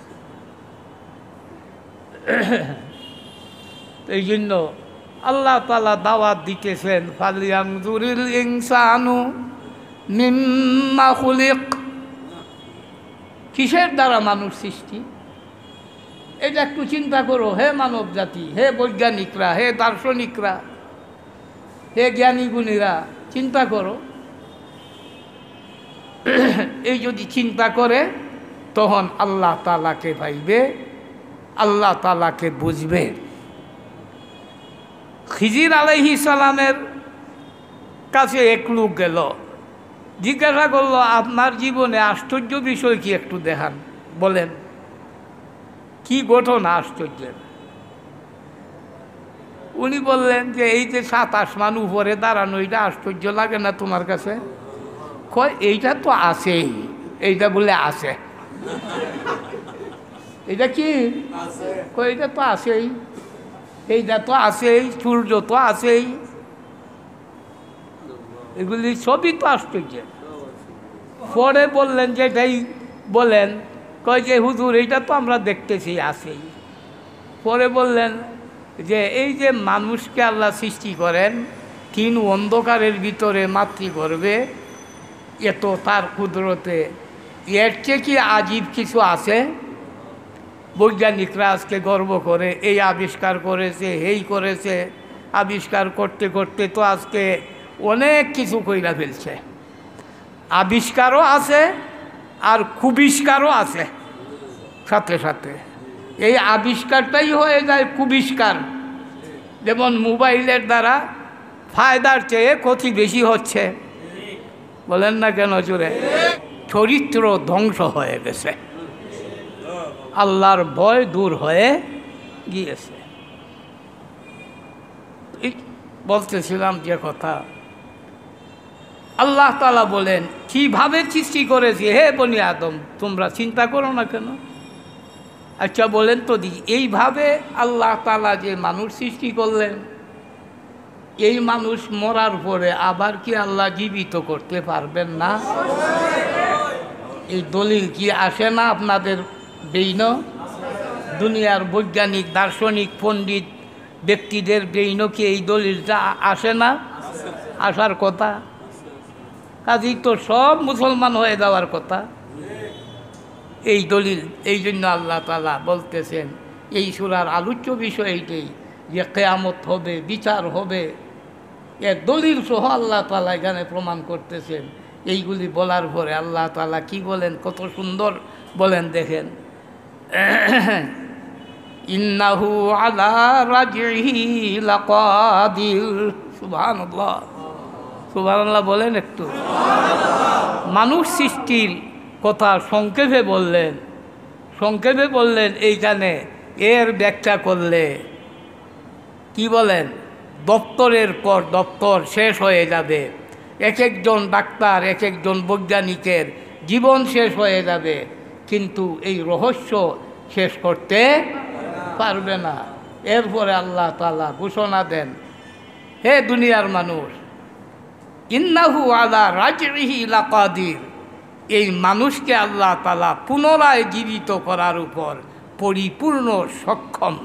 এই জন্য আল্লাহ তাআলা দাওয়াত দিতেছেন, ফালয়ানজুরিল ইনসানু মিম্মা খুলিক, কিসের দ্বারা মানুষ সৃষ্টি। এটা একটু চিন্তা করো হে মানব জাতি, হে বৈজ্ঞানিকরা, হে দার্শনিকরা, হে জ্ঞানীগুণীরা, চিন্তা করো। এই যদি চিন্তা করে তখন আল্লাহ তাআলাকে পাইবে, আল্লাহ তাআলাকে বুঝবে। খিজির আলাইহিস সালামের কাছে এক লোক গেল, জিজ্ঞাসা করলো আপনার জীবনে আশ্চর্য বিষয় কি একটু দেখান, বলেন কি ঘটনা আশ্চর্যের। উনি বললেন যে এই যে 7 আসমান উপরে দাঁড়ানো, এটা আশ্চর্য লাগে না তোমার কাছে? কয় এইটা তো আছেই, এইটা বলে আছে। এটা কি? কয় এইটা তো আছেই, এইটা তো আছেই, সূর্য তো আছেই, এগুলি সবই তো আশ্চর্য। পরে বললেন যে এটাই বলেন, কয় যে হুজুর এইটা তো আমরা দেখতেছি আছেই। পরে বললেন যে এই যে মানুষকে আল্লাহ সৃষ্টি করেন 3 অন্ধকারের ভিতরে মাতৃগর্ভে, এত তার কুদরতে, এর চেয়ে কি আজীব কিছু আছে? বৈজ্ঞানিকরা আজকে গর্ব করে এই আবিষ্কার করেছে, এই করেছে, আবিষ্কার করতে করতে তো আজকে অনেক কিছু কইরা ফেলছে। আবিষ্কারও আছে আর কুবিষ্কারও আছে সাথে সাথে। এই আবিষ্কারটাই হয়ে যায় কুবিষ্কার। যেমন মোবাইলের দ্বারা ফায়দার চেয়ে ক্ষতি বেশি হচ্ছে, বলেন না কেন জোরে? চরিত্র ধ্বংস হয়ে গেছে, আল্লাহর ভয় দূর হয়ে গিয়েছে। বলতেছিলাম যে কথা, আল্লাহ তাআলা বলেন কিভাবে সৃষ্টি করেছি হে বনি আদম, তোমরা চিন্তা করো না কেন? আচ্ছা বলেন তো দি, এইভাবে আল্লাহ তাআলা যে মানুষ সৃষ্টি করলেন, এই মানুষ মরার পরে আবার কি আল্লাহ জীবিত করতে পারবেন না? এই দলিল কি আসে না আপনাদের ব্রেইন? দুনিয়ার বৈজ্ঞানিক দার্শনিক পণ্ডিত ব্যক্তিদের ব্রেইন কি এই দলিলটা আসে না? আসার কথা। কাজেই তো সব মুসলমান হয়ে যাওয়ার কথা এই দলিল। এই জন্য আল্লাহ তাআলা বলতেছেন এই সূরার আলোচ্য বিষয় এইটাই, যে কিয়ামত হবে, বিচার হবে, এর দলিল সহ আল্লাহ তাআলা এখানে প্রমাণ করতেছেন। এইগুলি বলার পরে আল্লাহ তাআলা কি বলেন, কত সুন্দর বলেন দেখেন, ইন্নাহু আলা রাজইহি লাকাদির। সুবহানাল্লাহ, সুবহানাল্লাহ বলেন একটু। মানুষ সৃষ্টির কথা সংক্ষেপে বললেন এইখানে। এর ব্যাখ্যা করলে কি বলেন, দপ্তরের পর দপ্তর শেষ হয়ে যাবে, এক একজন ডাক্তার, এক একজন বৈজ্ঞানিকের জীবন শেষ হয়ে যাবে, কিন্তু এই রহস্য শেষ করতে পারবে না। এরপরে আল্লাহ তাআলা ঘোষণা দেন, হে দুনিয়ার মানুষ, ইন্নাহু আলা রাজইহি লাকাদির, এই মানুষকে আল্লাহ তাআলা পুনরায় জীবিত করার উপর পরিপূর্ণ সক্ষম।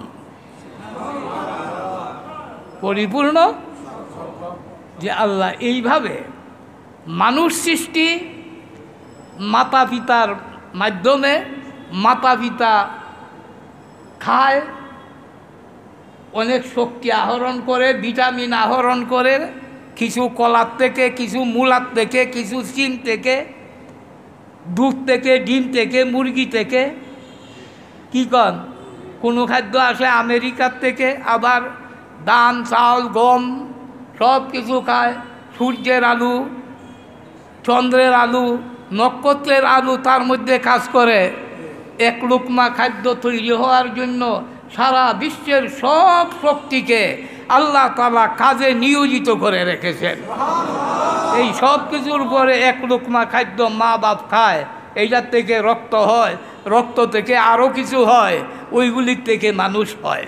পরিপূর্ণ যে আল্লাহ এইভাবে মানুষ সৃষ্টি, মাতা পিতার মাধ্যমে, মাতা পিতা খায়, অনেক শক্তি আহরণ করে, ভিটামিন আহরণ করে, কিছু কলার থেকে, কিছু মূলার থেকে, কিছু চিন থেকে, দুধ থেকে, ডিম থেকে, মুরগি থেকে, কি কন, কোনো খাদ্য আসে আমেরিকার থেকে, আবার ধান, চাউল, গম সব কিছু খায়, সূর্যের আলো, চন্দ্রের আলো, নক্ষত্রের আলো তার মধ্যে কাজ করে। এক লুকমা খাদ্য তৈরি হওয়ার জন্য সারা বিশ্বের সব শক্তিকে আল্লাহ তাআলা কাজে নিয়োজিত করে রেখেছেন। এই সব কিছুর পরে এক লুকমা খাদ্য মা বাপ খায়, এইটার থেকে রক্ত হয়, রক্ত থেকে আরও কিছু হয়, ওইগুলির থেকে মানুষ হয়।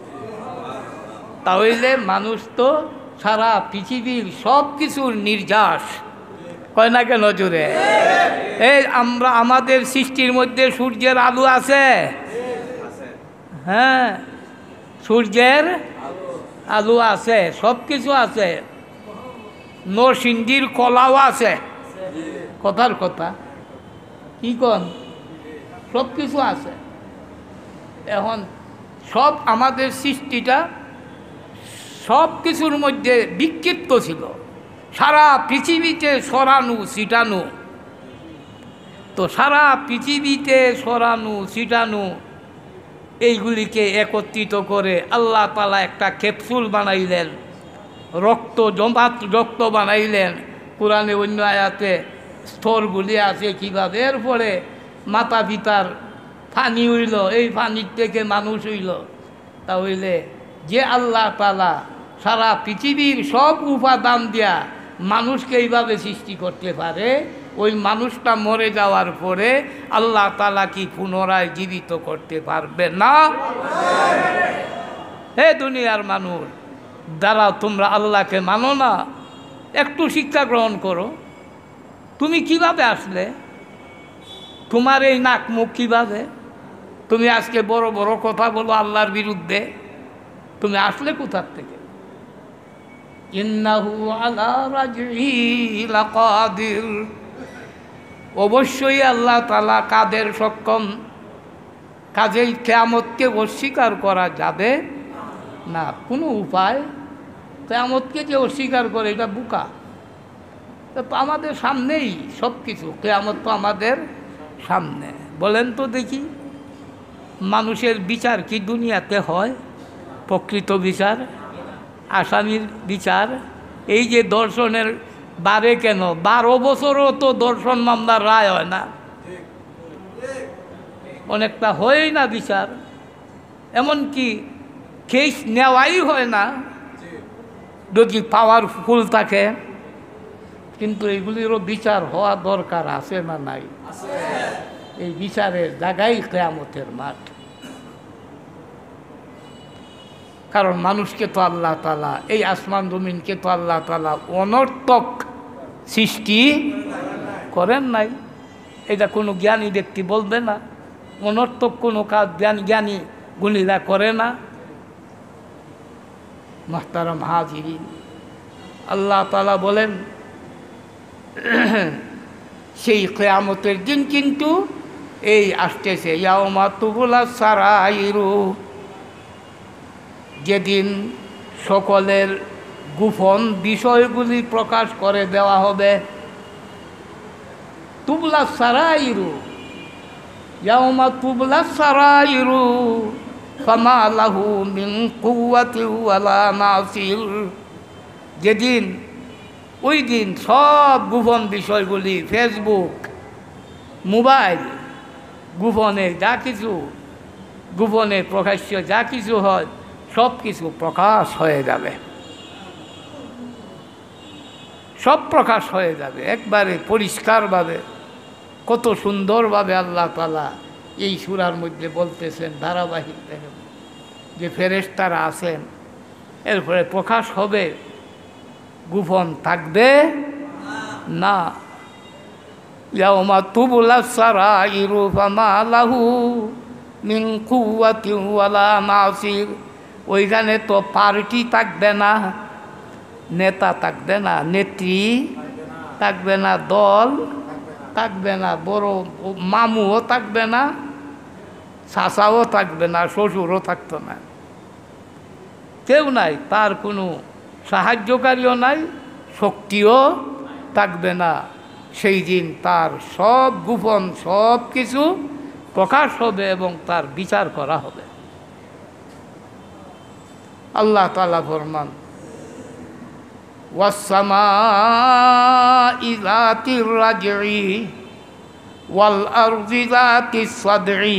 তাহলে মানুষ তো সারা পৃথিবীর সব কিছুর নির্যাস, কয় না কেন জোরে? এই আমরা আমাদের সৃষ্টির মধ্যে সূর্যের আলো আছে, হ্যাঁ সূর্যের আলো আছে, সব কিছু আছে, নরসিংদীর কলাও আছে, কথার কথা, কি কন, সব কিছু আছে। এখন সব আমাদের সৃষ্টিটা সব কিছুর মধ্যে বিক্ষিপ্ত ছিল, সারা পৃথিবীতে সরানো ছিটানো। তো সারা পৃথিবীতে সরানো ছিটানো এইগুলিকে একত্রিত করে আল্লাহ তাআলা একটা ক্যাপসুল বানাইলেন, রক্ত বানাইলেন। কোরআনে অন্য আয়াতে স্তরগুলি আছে কীভাবে। এরপরে মাতা পিতার পানি হইল, এই পানির থেকে মানুষ হইল। তাহলে যে আল্লাহ তাআলা সারা পৃথিবীর সব উপাদান দিয়া মানুষকে এইভাবে সৃষ্টি করতে পারে, ওই মানুষটা মরে যাওয়ার পরে আল্লাহ তাআলা কি পুনরায় জীবিত করতে পারবে না? হে দুনিয়ার মানুষ, দ্বারা তোমরা আল্লাহকে মানো না, একটু শিক্ষা গ্রহণ করো। তুমি কিভাবে আসলে? তোমার এই নাক মুখ কীভাবে? তুমি আজকে বড় বড় কথা বলো আল্লাহর বিরুদ্ধে, তুমি আসলে কোথার থেকে? ইন্নাহু আলা রাজহি লাকাদির, অবশ্যই আল্লাহ তাআলা কাদের সক্ষম। কাজেই কিয়ামতকে অস্বীকার করা যাবে না, কোনো উপায়। কিয়ামতকে যে অস্বীকার করে এটা বোকা। তো আমাদের সামনেই সব কিছু, কিয়ামত তো আমাদের সামনে। বলেন তো দেখি, মানুষের বিচার কি দুনিয়াতে হয়? প্রকৃত বিচার, আসামির বিচার। এই যে দর্শনের বারে কেন 12 বছরও তো দর্শন মামলার রায় হয় না, অনেকটা হয়ই না বিচার, এমনকি কেস নেওয়াই হয় না যদি পাওয়ারফুল থাকে। কিন্তু এগুলিরও বিচার হওয়া দরকার আছে না নাই? এই বিচারের জায়গায় কিয়ামতের মাঠ। কারণ মানুষকে তো আল্লাহ তাআলা, এই আসমান জমিনকে তো আল্লাহ তাআলা অনর্থক সৃষ্টি করেন নাই। এটা কোনো জ্ঞানী ব্যক্তি বলবে না, অনর্থক কোনো কাজ জ্ঞানী গুণীরা করে না। মুহতারাম হাজিরিন, আল্লাহ তাআলা বলেন সেই কিয়ামতের দিন কিন্তু এই আসতেছে, ইয়াউমা তুবুলাস সারাইরু, যেদিন সকলের গোপন বিষয়গুলি প্রকাশ করে দেওয়া হবে। তুবলাস সারাইরু, ইয়াউমা তুবলাস সারাইরু ফামা লাহু মিন কুওয়াতি ওয়ালা নাসির, যেদিন ওই দিন সব গোপন বিষয়গুলি, ফেসবুক, মোবাইল, গোপনে যা কিছু, গোপনে প্রকাশ্য যা কিছু হয় সব কিছু প্রকাশ হয়ে যাবে, সব প্রকাশ হয়ে যাবে একবারে পরিষ্কারভাবে। কত সুন্দরভাবে আল্লাহ তাআলা এই সূরার মধ্যে বলতেছেন ধারাবাহিকভাবে যে ফেরেশতারা আছেন, এরপরে প্রকাশ হবে, গোপন থাকবে না। ইয়াউমা তুবলাস সারাইরু ফামা লাহু মিন কুওয়াতি ওয়ালা নাসির, ওইখানে তো পার্টি থাকবে না, নেতা থাকবে না, নেত্রী থাকবে না, দল থাকবে না, বড় মামুও থাকবে না, চাচাও থাকবে না, শ্বশুরও থাকতো না, কেউ নাই, তার কোনো সাহায্যকারীও নাই, শক্তিও থাকবে না। সেই দিন তার সব গোপন সব কিছু প্রকাশ হবে এবং তার বিচার করা হবে। আল্লাহ তাআলা ফরমান, ওয়াস-সামাই যাতির রাজঈ ওয়াল আরদি যাতিস সাদঈ।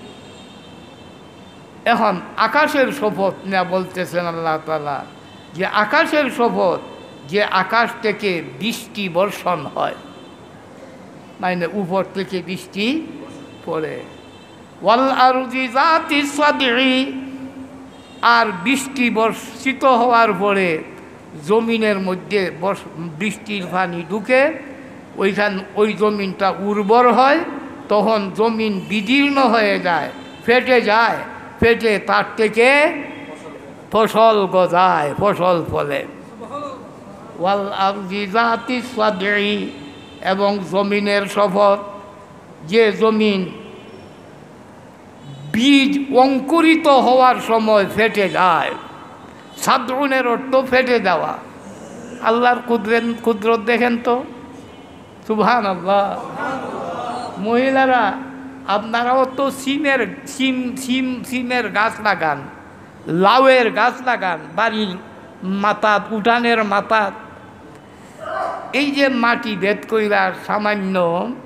এখন আকাশের শপথ না বলতেছেন আল্লাহ তাআলা, যে আকাশের শপথ, যে আকাশ থেকে বৃষ্টি বর্ষণ হয়, মানে উপর থেকে বৃষ্টি পড়ে। ওয়াল আরদি যাতিস সাদঈ, আর বৃষ্টি বর্ষিত হওয়ার পরে জমিনের মধ্যে বৃষ্টির পানি ঢুকে ওই জমিনটা উর্বর হয়, তখন জমিন বিদীর্ণ হয়ে যায়, ফেটে যায়, ফেটে তার থেকে ফসল গজায়, ফসল ফলে। ওয়াল আরদি যাতিস সাদঈ, এবং জমিনের শপথ, যে জমিন বীজ অঙ্কুরিত হওয়ার সময় ফেটে যায়। সাদরুনের অর্থ ফেটে যাওয়া। আল্লাহর কুদরত দেখেন তো, সুবহানাল্লাহ। মহিলারা আপনারাও তো সিমের গাছ লাগান, লাউয়ের গাছ লাগান বাড়ির মাথাত, উঠানের মাথাত। এই যে মাটি ভেদ কইরার সামান্য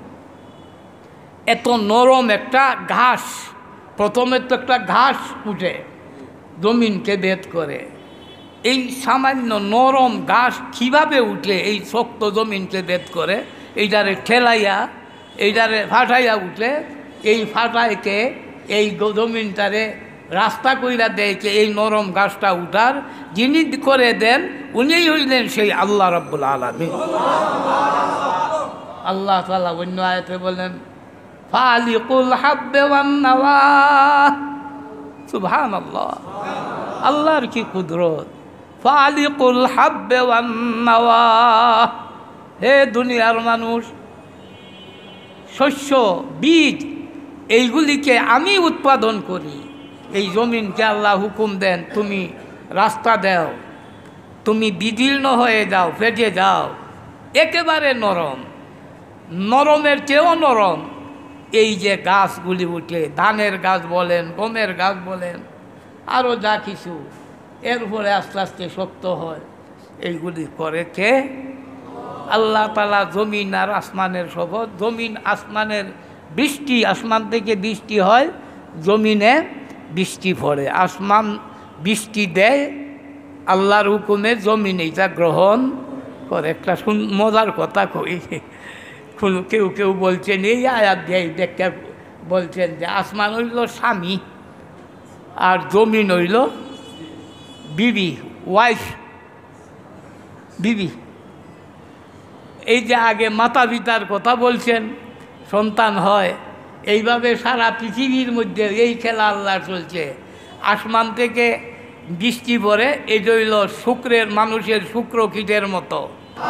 এত নরম একটা ঘাস, প্রথমে তো একটা ঘাস উঠে জমিনকে ভেদ করে। এই সামান্য নরম ঘাস কীভাবে উঠে এই শক্ত জমিনকে ভেদ করে? এইটারে ঠেলাইয়া, এইটারে ফাটাইয়া উঠে, এই ফাটাইকে এই জমিনটারে রাস্তা কইরা দেয় এই নরম ঘাসটা উঠার। যিনি করে দেন উনিই হইলেন সেই আল্লাহ রাব্বুল আলামিন। আল্লাহ তাআলা অন্য আয়াতে বলেন ফালিকুল হাব্বে ওয়ান নাওয়া। সুবহানাল্লাহ, আল্লাহর কি কুদরত! ফালিকুল হাব্বে ওয়ান নাওয়া। হে দুনিয়ার মানুষ, শস্য, বীজ এইগুলিকে আমি উৎপাদন করি। এই জমিনকে আল্লাহ হুকুম দেন, তুমি রাস্তা দাও, তুমি বিদীর্ণ হয়ে যাও, ফেটে যাও, একেবারে নরম, নরমের চেয়েও নরম। এই যে গাছগুলি উঠে, ধানের গাছ বলেন, গমের গাছ বলেন, আরও যা কিছু, এরপরে আস্তে আস্তে শক্ত হয়। এইগুলি করে কে? আল্লাহ তাআলা। জমিন আর আসমানের শপথ। জমিন আসমানের বৃষ্টি, আসমান থেকে বৃষ্টি হয়, জমিনে বৃষ্টি পড়ে। আসমান বৃষ্টি দেয় আল্লাহর হুকুমে, জমিন এইটা গ্রহণ করে। একটা মজার কথা কই, কেউ কেউ বলছেন এই আয়াত দিয়ে দেখতে বলছেন যে আসমান হইল স্বামী আর জমিন হইল বিবি, ওয়াইফ, বিবি। এই যে আগে মাতা পিতার কথা বলছেন, সন্তান হয়, এইভাবে সারা পৃথিবীর মধ্যে এই খেলা আল্লাহ চলছে। আসমান থেকে বৃষ্টি পড়ে, এই হইল শুক্রের, মানুষের শুক্র কীটের মতো।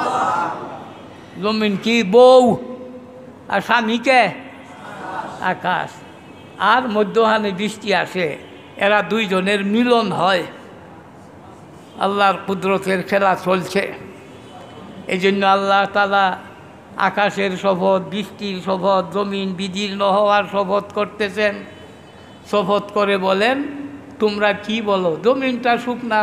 জমিন কি? বউ। আর স্বামীকে? আকাশ। আর মধ্যখানে বৃষ্টি আসে, এরা দুইজনের মিলন হয়। আল্লাহর কুদরতের খেলা চলছে। এই জন্য আল্লাহ তাআলা আকাশের শপথ, বৃষ্টির শপথ, জমিন বিদীর্ণ হওয়ার শপথ করতেছেন। শপথ করে বলেন, তোমরা কি বলো? জমিনটা শুকনা,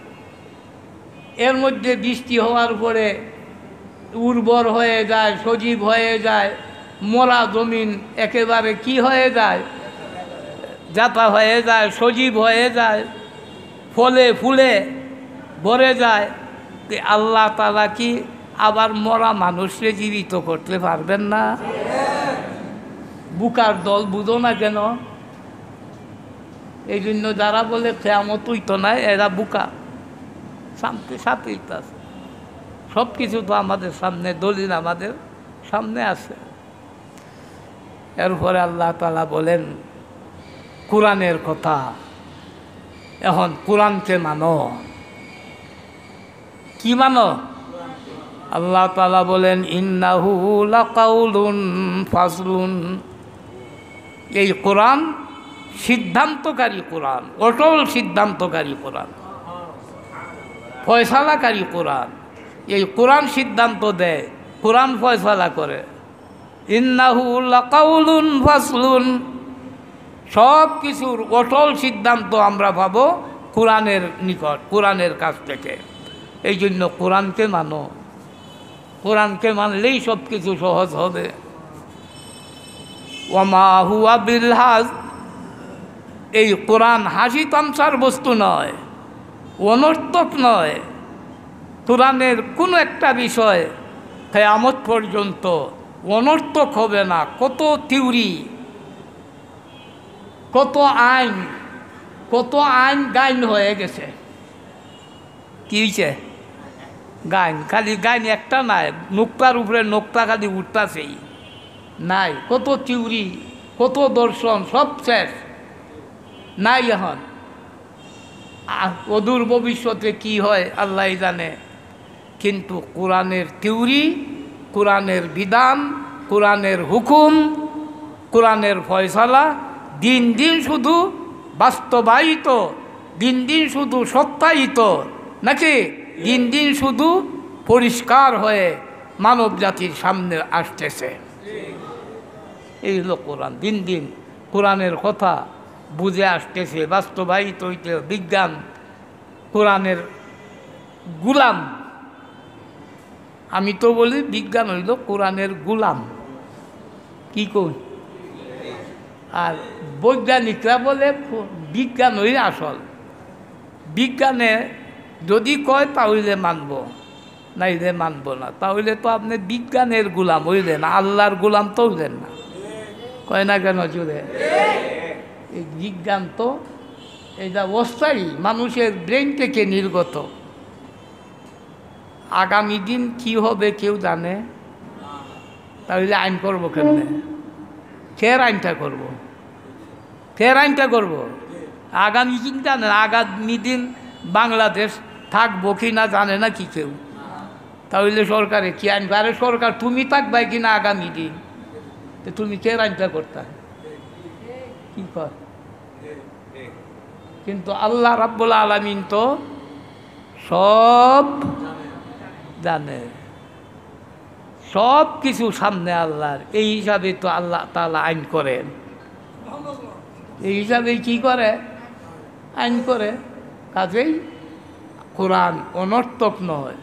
এর মধ্যে বৃষ্টি হওয়ার পরে উর্বর হয়ে যায়, সজীব হয়ে যায়। মরা জমিন একেবারে কি হয়ে যায়? জাতা হয়ে যায়, সজীব হয়ে যায়, ফলে ফুলে ভরে যায়। আল্লাহ তাআলা কি আবার মরা মানুষকে জীবিত করতে পারবেন না? বুকার দল, বুঝো না কেন? এই জন্য যারা বলে কিয়ামত হইতো না, এরা বুকা। সামনে সাথে আছে, সব কিছু তো আমাদের সামনে, দলিল আমাদের সামনে আছে। এরপরে আল্লাহ তাআলা বলেন কোরআনের কথা। এখন কোরআনকে মানো। কি মানো? আল্লাহ তাআলা বলেন ইন্নাহু লাকাউলুন ফাসলুন। এই কোরআন সিদ্ধান্তকারী কোরআন, অটল সিদ্ধান্তকারী কোরআন, ফয়সালাকারী কোরআন। এই কোরআন সিদ্ধান্ত দেয়, কোরআন ফয়সালা করে। ইন্নাহু লাকাউলুন ফাসলুন। সব কিছুর অটল সিদ্ধান্ত আমরা পাবো কোরআনের নিকট, কোরআনের কাছ থেকে। এই জন্য কোরআনকে মানো। কোরআনকে মানলেই সব কিছু সহজ হবে। ওয়ামা হুয়া বিল হাজ। এই কোরআন হাসি তামসার বস্তু নয়, অনর্থক নয়। কোরআনের কোনো একটা বিষয় কিয়ামত পর্যন্ত অনর্থক হবে না। কত থিওরি, কত আইন, কত আইন গাইন হয়ে গেছে। কি হয়েছে? গাইন। খালি গাইন একটা নাই, নোক্তার উপরে নোক্তা খালি উঠতাছেই নাই। কত থিওরি, কত দর্শন, সব শেষ নাই এখন। অদূর ভবিষ্যতে কি হয় আল্লাহ জানে। কিন্তু কোরআনের থিওরি, কোরআনের বিধান, কোরআনের হুকুম, কোরআনের ফয়সালা দিন দিন শুধু বাস্তবায়িত, দিন দিন শুধু সত্যায়িত, নাকি দিন দিন শুধু পরিষ্কার হয়ে মানব জাতির সামনে আসতেছে। এই হলো কোরআন। দিন দিন কোরআনের কথা বুঝে আসতেছে, বাস্তবায়িত হইতে। বিজ্ঞান কোরআনের গুলাম। আমি তো বলি বিজ্ঞান হইল কোরআনের গুলাম। কি কই? আর বৈজ্ঞানিকরা বলে বিজ্ঞান হইলে আসল। বিজ্ঞানে যদি কয় তাহলে মানব, নাইলে মানব না। তাহলে তো আপনি বিজ্ঞানের গুলাম হইলেন, আল্লাহর গুলাম তো হইলেন না। কয় না কেন জুড়ে? এই বিজ্ঞান তো এটা অস্থায়ী, মানুষের ব্রেন থেকে নির্গত। আগামী দিন কি হবে কেউ জানে? তাহলে আইন করবো কেমনে? ফের আইনটা করব, ফের আইনটা করব। আগামী দিন জানে না, আগামী দিন বাংলাদেশ থাকবো কি না জানে না কি কেউ। তাহলে সরকারে কি আইন? আরে সরকার তুমি থাকবাই কিনা আগামী দিন, তো তুমি ফের আইনটা করতে কি কর? কিন্তু আল্লাহ রাব্বুল আলামিন তো সব জানে, সব কিছু সামনে আল্লাহর। এই হিসাবে তো আল্লাহ তাআলা আইন করেন। এই হিসাবে কি করে? আইন করে। কাজেই কোরআন অনর্থক নয়,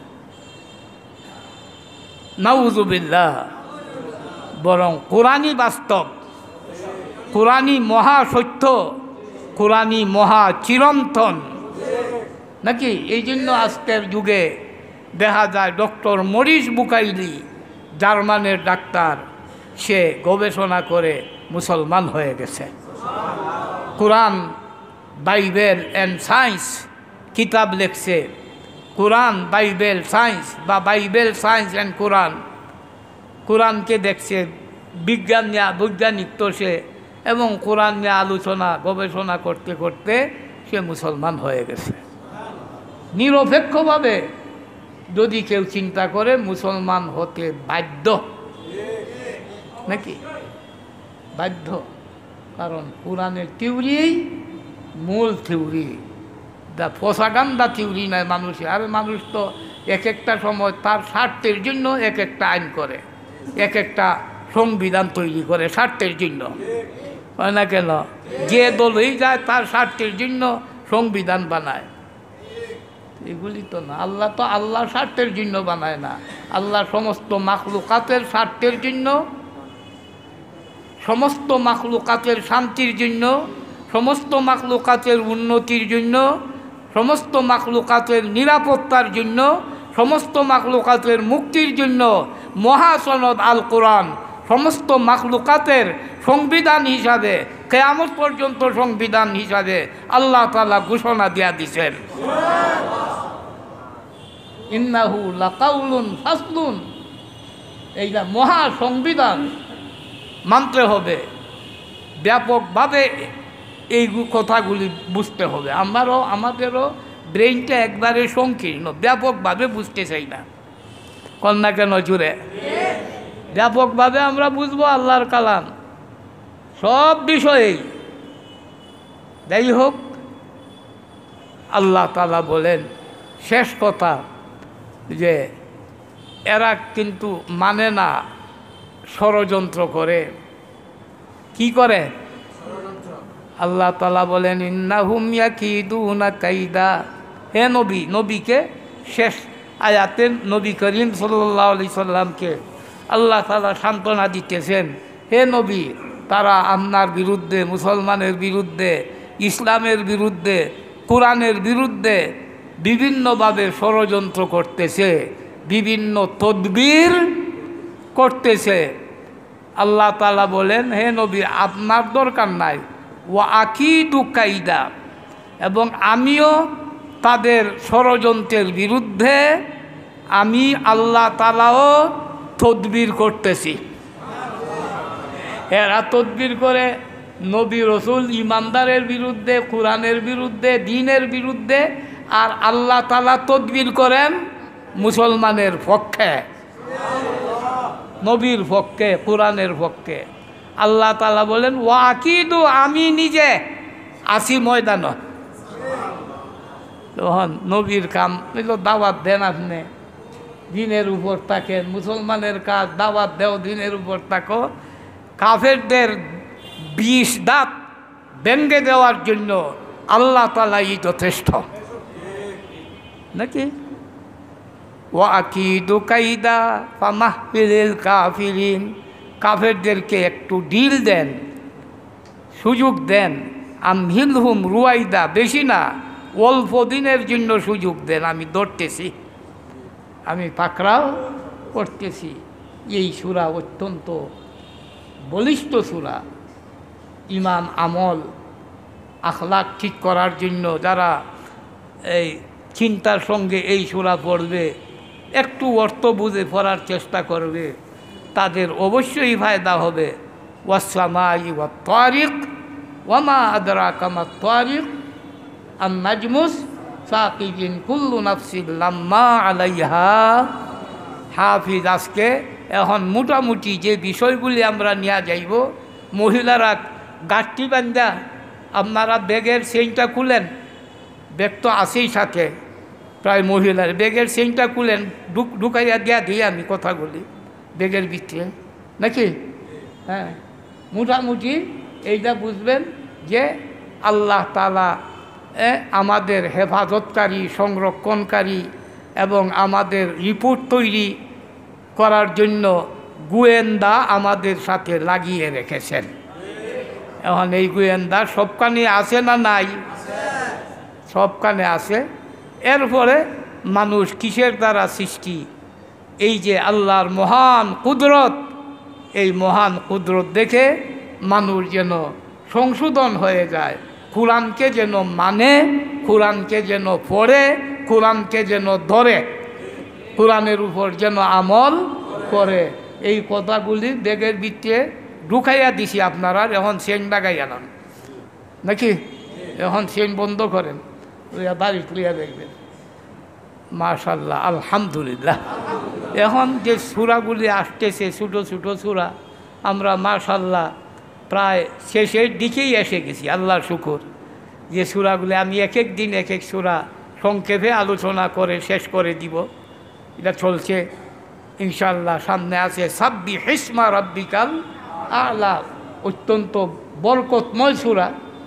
নাউযুবিল্লাহ, বরং কোরআনই বাস্তব, কোরআনই মহাসত্য, কোরআনই মহা চিরন্তন, নাকি? এই জন্য আজকের যুগে দেখা যায় ডক্টর মরিস বুকাইলি, জার্মানের ডাক্তার, সে গবেষণা করে মুসলমান হয়ে গেছে। কোরআন বাইবেল অ্যান্ড সায়েন্স কিতাব লেখছে। কোরআন বাইবেল সায়েন্স বা বাইবেল সায়েন্স অ্যান্ড কোরআন, কোরআনকে দেখছে বিজ্ঞান নিয়ে, বৈজ্ঞানিক তো সে, এবং কোরআন নিয়ে আলোচনা গবেষণা করতে করতে সে মুসলমান হয়ে গেছে। নিরপেক্ষভাবে যদি কেউ চিন্তা করে মুসলমান হতে বাধ্য, নাকি? বাধ্য। কারণ কোরআনের থিওরিই মূল থিওরি, প্রসাগান্ডা থিওরি নয় মানুষের। আর মানুষ তো এক একটা সময় তার স্বার্থের জন্য এক একটা আইন করে, এক একটা সংবিধান তৈরি করে স্বার্থের জন্য, হয় না কেন? যে দলই যায় তার স্বার্থের জন্য সংবিধান বানায়। এগুলি তো না। আল্লাহ তো আল্লাহর স্বার্থের জন্য বানায় না, আল্লাহ সমস্ত মাখলুকাতের স্বার্থের জন্য, সমস্ত মাখলুকাতের শান্তির জন্য, সমস্ত মাখলুকাতের উন্নতির জন্য, সমস্ত মাখলুকাতের নিরাপত্তার জন্য, সমস্ত মাখলুকাতের মুক্তির জন্য মহাসনদ আল কোরআন সমস্ত মাখলুকাতের সংবিধান হিসাবে, কিয়ামত পর্যন্ত সংবিধান হিসাবে আল্লাহ তাআলা ঘোষণা দিয়া দিয়েছেন। ইন্নাহু লাকাউলুন ফাসলুন, এইটা মহা সংবিধান, মানতে হবে। ব্যাপকভাবে এই কথাগুলি বুঝতে হবে। আমাদেরও ব্রেইনটা একবারে সংকীর্ণ, ব্যাপকভাবে বুঝতে চাই না। কন্যা কেন জুড়ে? ব্যাপকভাবে আমরা বুঝবো আল্লাহর কালাম সব বিষয়েই। যাই হোক, আল্লাহ তাআলা বলেন শেষ কথা যে এরা কিন্তু মানে না, ষড়যন্ত্র করে। কি করে? আল্লাহ তাআলা বলেন ইন্নাহুম ইয়াকিদুনা কাইদা। হে নবী, নবীকে শেষ আয়াতে নবী করিম সাল্লাল্লাহু আলাইহি সাল্লামকে আল্লাহ তাআলা সান্ত্বনা দিতেছেন, হে নবী, তারা আপনার বিরুদ্ধে, মুসলমানের বিরুদ্ধে, ইসলামের বিরুদ্ধে, কোরআনের বিরুদ্ধে বিভিন্নভাবে ষড়যন্ত্র করতেছে, বিভিন্ন তদবির করতেছে। আল্লাহ তাআলা বলেন, হে নবী, আপনার দরকার নাই, ওয়া আকিদু কাইদা, এবং আমিও তাদের ষড়যন্ত্রের বিরুদ্ধে আমি আল্লাহ তাআলাও তদবির করতেছি। এরা তদবির করে নবী রসুল ইমানদারের বিরুদ্ধে, কোরআনের বিরুদ্ধে, দ্বীনের বিরুদ্ধে, আর আল্লাহ তাআলা তদবির করেন মুসলমানের পক্ষে, নবীর পক্ষে, কোরআনের পক্ষে। আল্লাহ তাআলা বলেন ওয়াকিদু, আমি নিজে আসি ময়দান। তখন নবীর কাম দাওয়াত দেন, আপনি দিনের উপর থাকেন, মুসলমানের কাজ দাওয়াত দেও, দিনের উপর থাকো। কাফেরদের 20 দাঁত ভেঙ্গে দেওয়ার জন্য আল্লাহ তাআলাই যথেষ্ট নাকি? ওয়াকিদু কাইদা ফামাহফিলিল কাফিরিন, কাফেরদেরকে একটু ডিল দেন, সুযোগ দেন। আমহিলহুম রুয়াইদা, বেশি না, অল্প দিনের জন্য সুযোগ দেন, আমি ধরতেছি, আমি পাকড়াও করতেছি। এই সূরা অত্যন্ত বলিষ্ঠ সূরা। ইমান, আমল, আখলাক ঠিক করার জন্য যারা এই চিন্তার সঙ্গে এই সূরা পড়বে, একটু অর্থ বুঝে পড়ার চেষ্টা করবে, তাদের অবশ্যই ফায়দা হবে। ওয়াসসামাই ওয়াত তারিক ওয়ামা আদরাকা মাত তারিক আন নাজমুস সাকিবিন কুল্লু নাফসিন লাম্মা আলাইহা হাফিজ। আজকে এখন মোটামুটি যে বিষয়গুলি আমরা নিয়ে যাইব, মহিলারা গাঁটটি বান্ধা আপনারা ব্যাগের চেইনটা খুলেন, ব্যাগ তো আছেই সাথে, প্রায় মহিলার ব্যাগের চেইনটা খুলেন, ঢুকাইয়া দিয়া দিয়ে আমি কথাগুলি ব্যাগের ভিতরে নাকি। হ্যাঁ, মোটামুটি এইটা বুঝবেন যে আল্লাহ তাআলা আমাদের হেফাজতকারী, সংরক্ষণকারী এবং আমাদের রিপোর্ট তৈরি করার জন্য গোয়েন্দা আমাদের সাথে লাগিয়ে রেখেছেন। এখন এই গোয়েন্দা সবখানে আছে না নাই? সবখানে আছে। এরপরে মানুষ কিসের দ্বারা সৃষ্টি? এই যে আল্লাহর মহান কুদরত, এই মহান কুদরত দেখে মানুষ যেন সংশোধন হয়ে যায়, কোরআনকে যেন মানে, কোরআনকে যেন পড়ে, কোরআনকে যেন ধরে, কোরআনের উপর যেন আমল করে। এই কথাগুলি ব্যাগের ভিতরে ঢুকাইয়া দিছি, আপনারা এখন চেন লাগাইয়া নেন নাকি। এখন চেন বন্ধ করেন, বাড়ি তুলিয়া দেখবেন। মাশাআল্লাহ, আলহামদুলিল্লাহ। এখন যে সূরাগুলি আসতেছে, ছোটো ছোটো সূরা, আমরা মাশাআল্লাহ প্রায় শেষের দিকেই এসে গেছি। আল্লাহর শুকর যে সূরাগুলি আমি এক এক দিন এক এক সূরা সংক্ষেপে আলোচনা করে শেষ করে দিব, এটা চলছে ইনশাআল্লাহ। সামনে আছে সাব্বিহ ইসমা রাব্বিকাল আ'লা, অত্যন্ত বরকতময় সূরা,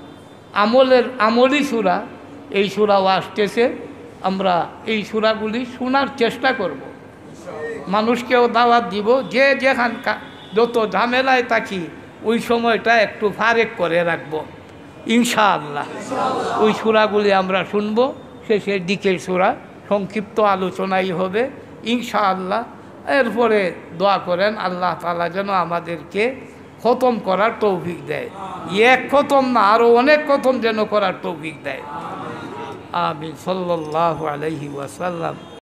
আমলি সূরা। এই সূরাও আসতেছে, আমরা এই সূরাগুলি শোনার চেষ্টা করব, মানুষকেও দাওয়াত দিব। যে যেখান যত ঝামেলায় থাকি ওই সময়টা একটু ফারেক করে রাখবো ইনশাআল্লাহ। ওই সূরাগুলি আমরা শুনব, শেষের দিকের সূরা সংক্ষিপ্ত আলোচনাই হবে ইনশাআল্লাহ। এরপরে দোয়া করেন আল্লাহ তাআলা যেন আমাদেরকে খতম করার তৌফিক দেয়, এক খতম না, আরও অনেক খতম যেন করার তৌফিক দেয়। আমিন। সাল্লাল্লাহু আলাইহি ওয়াসাল্লাম।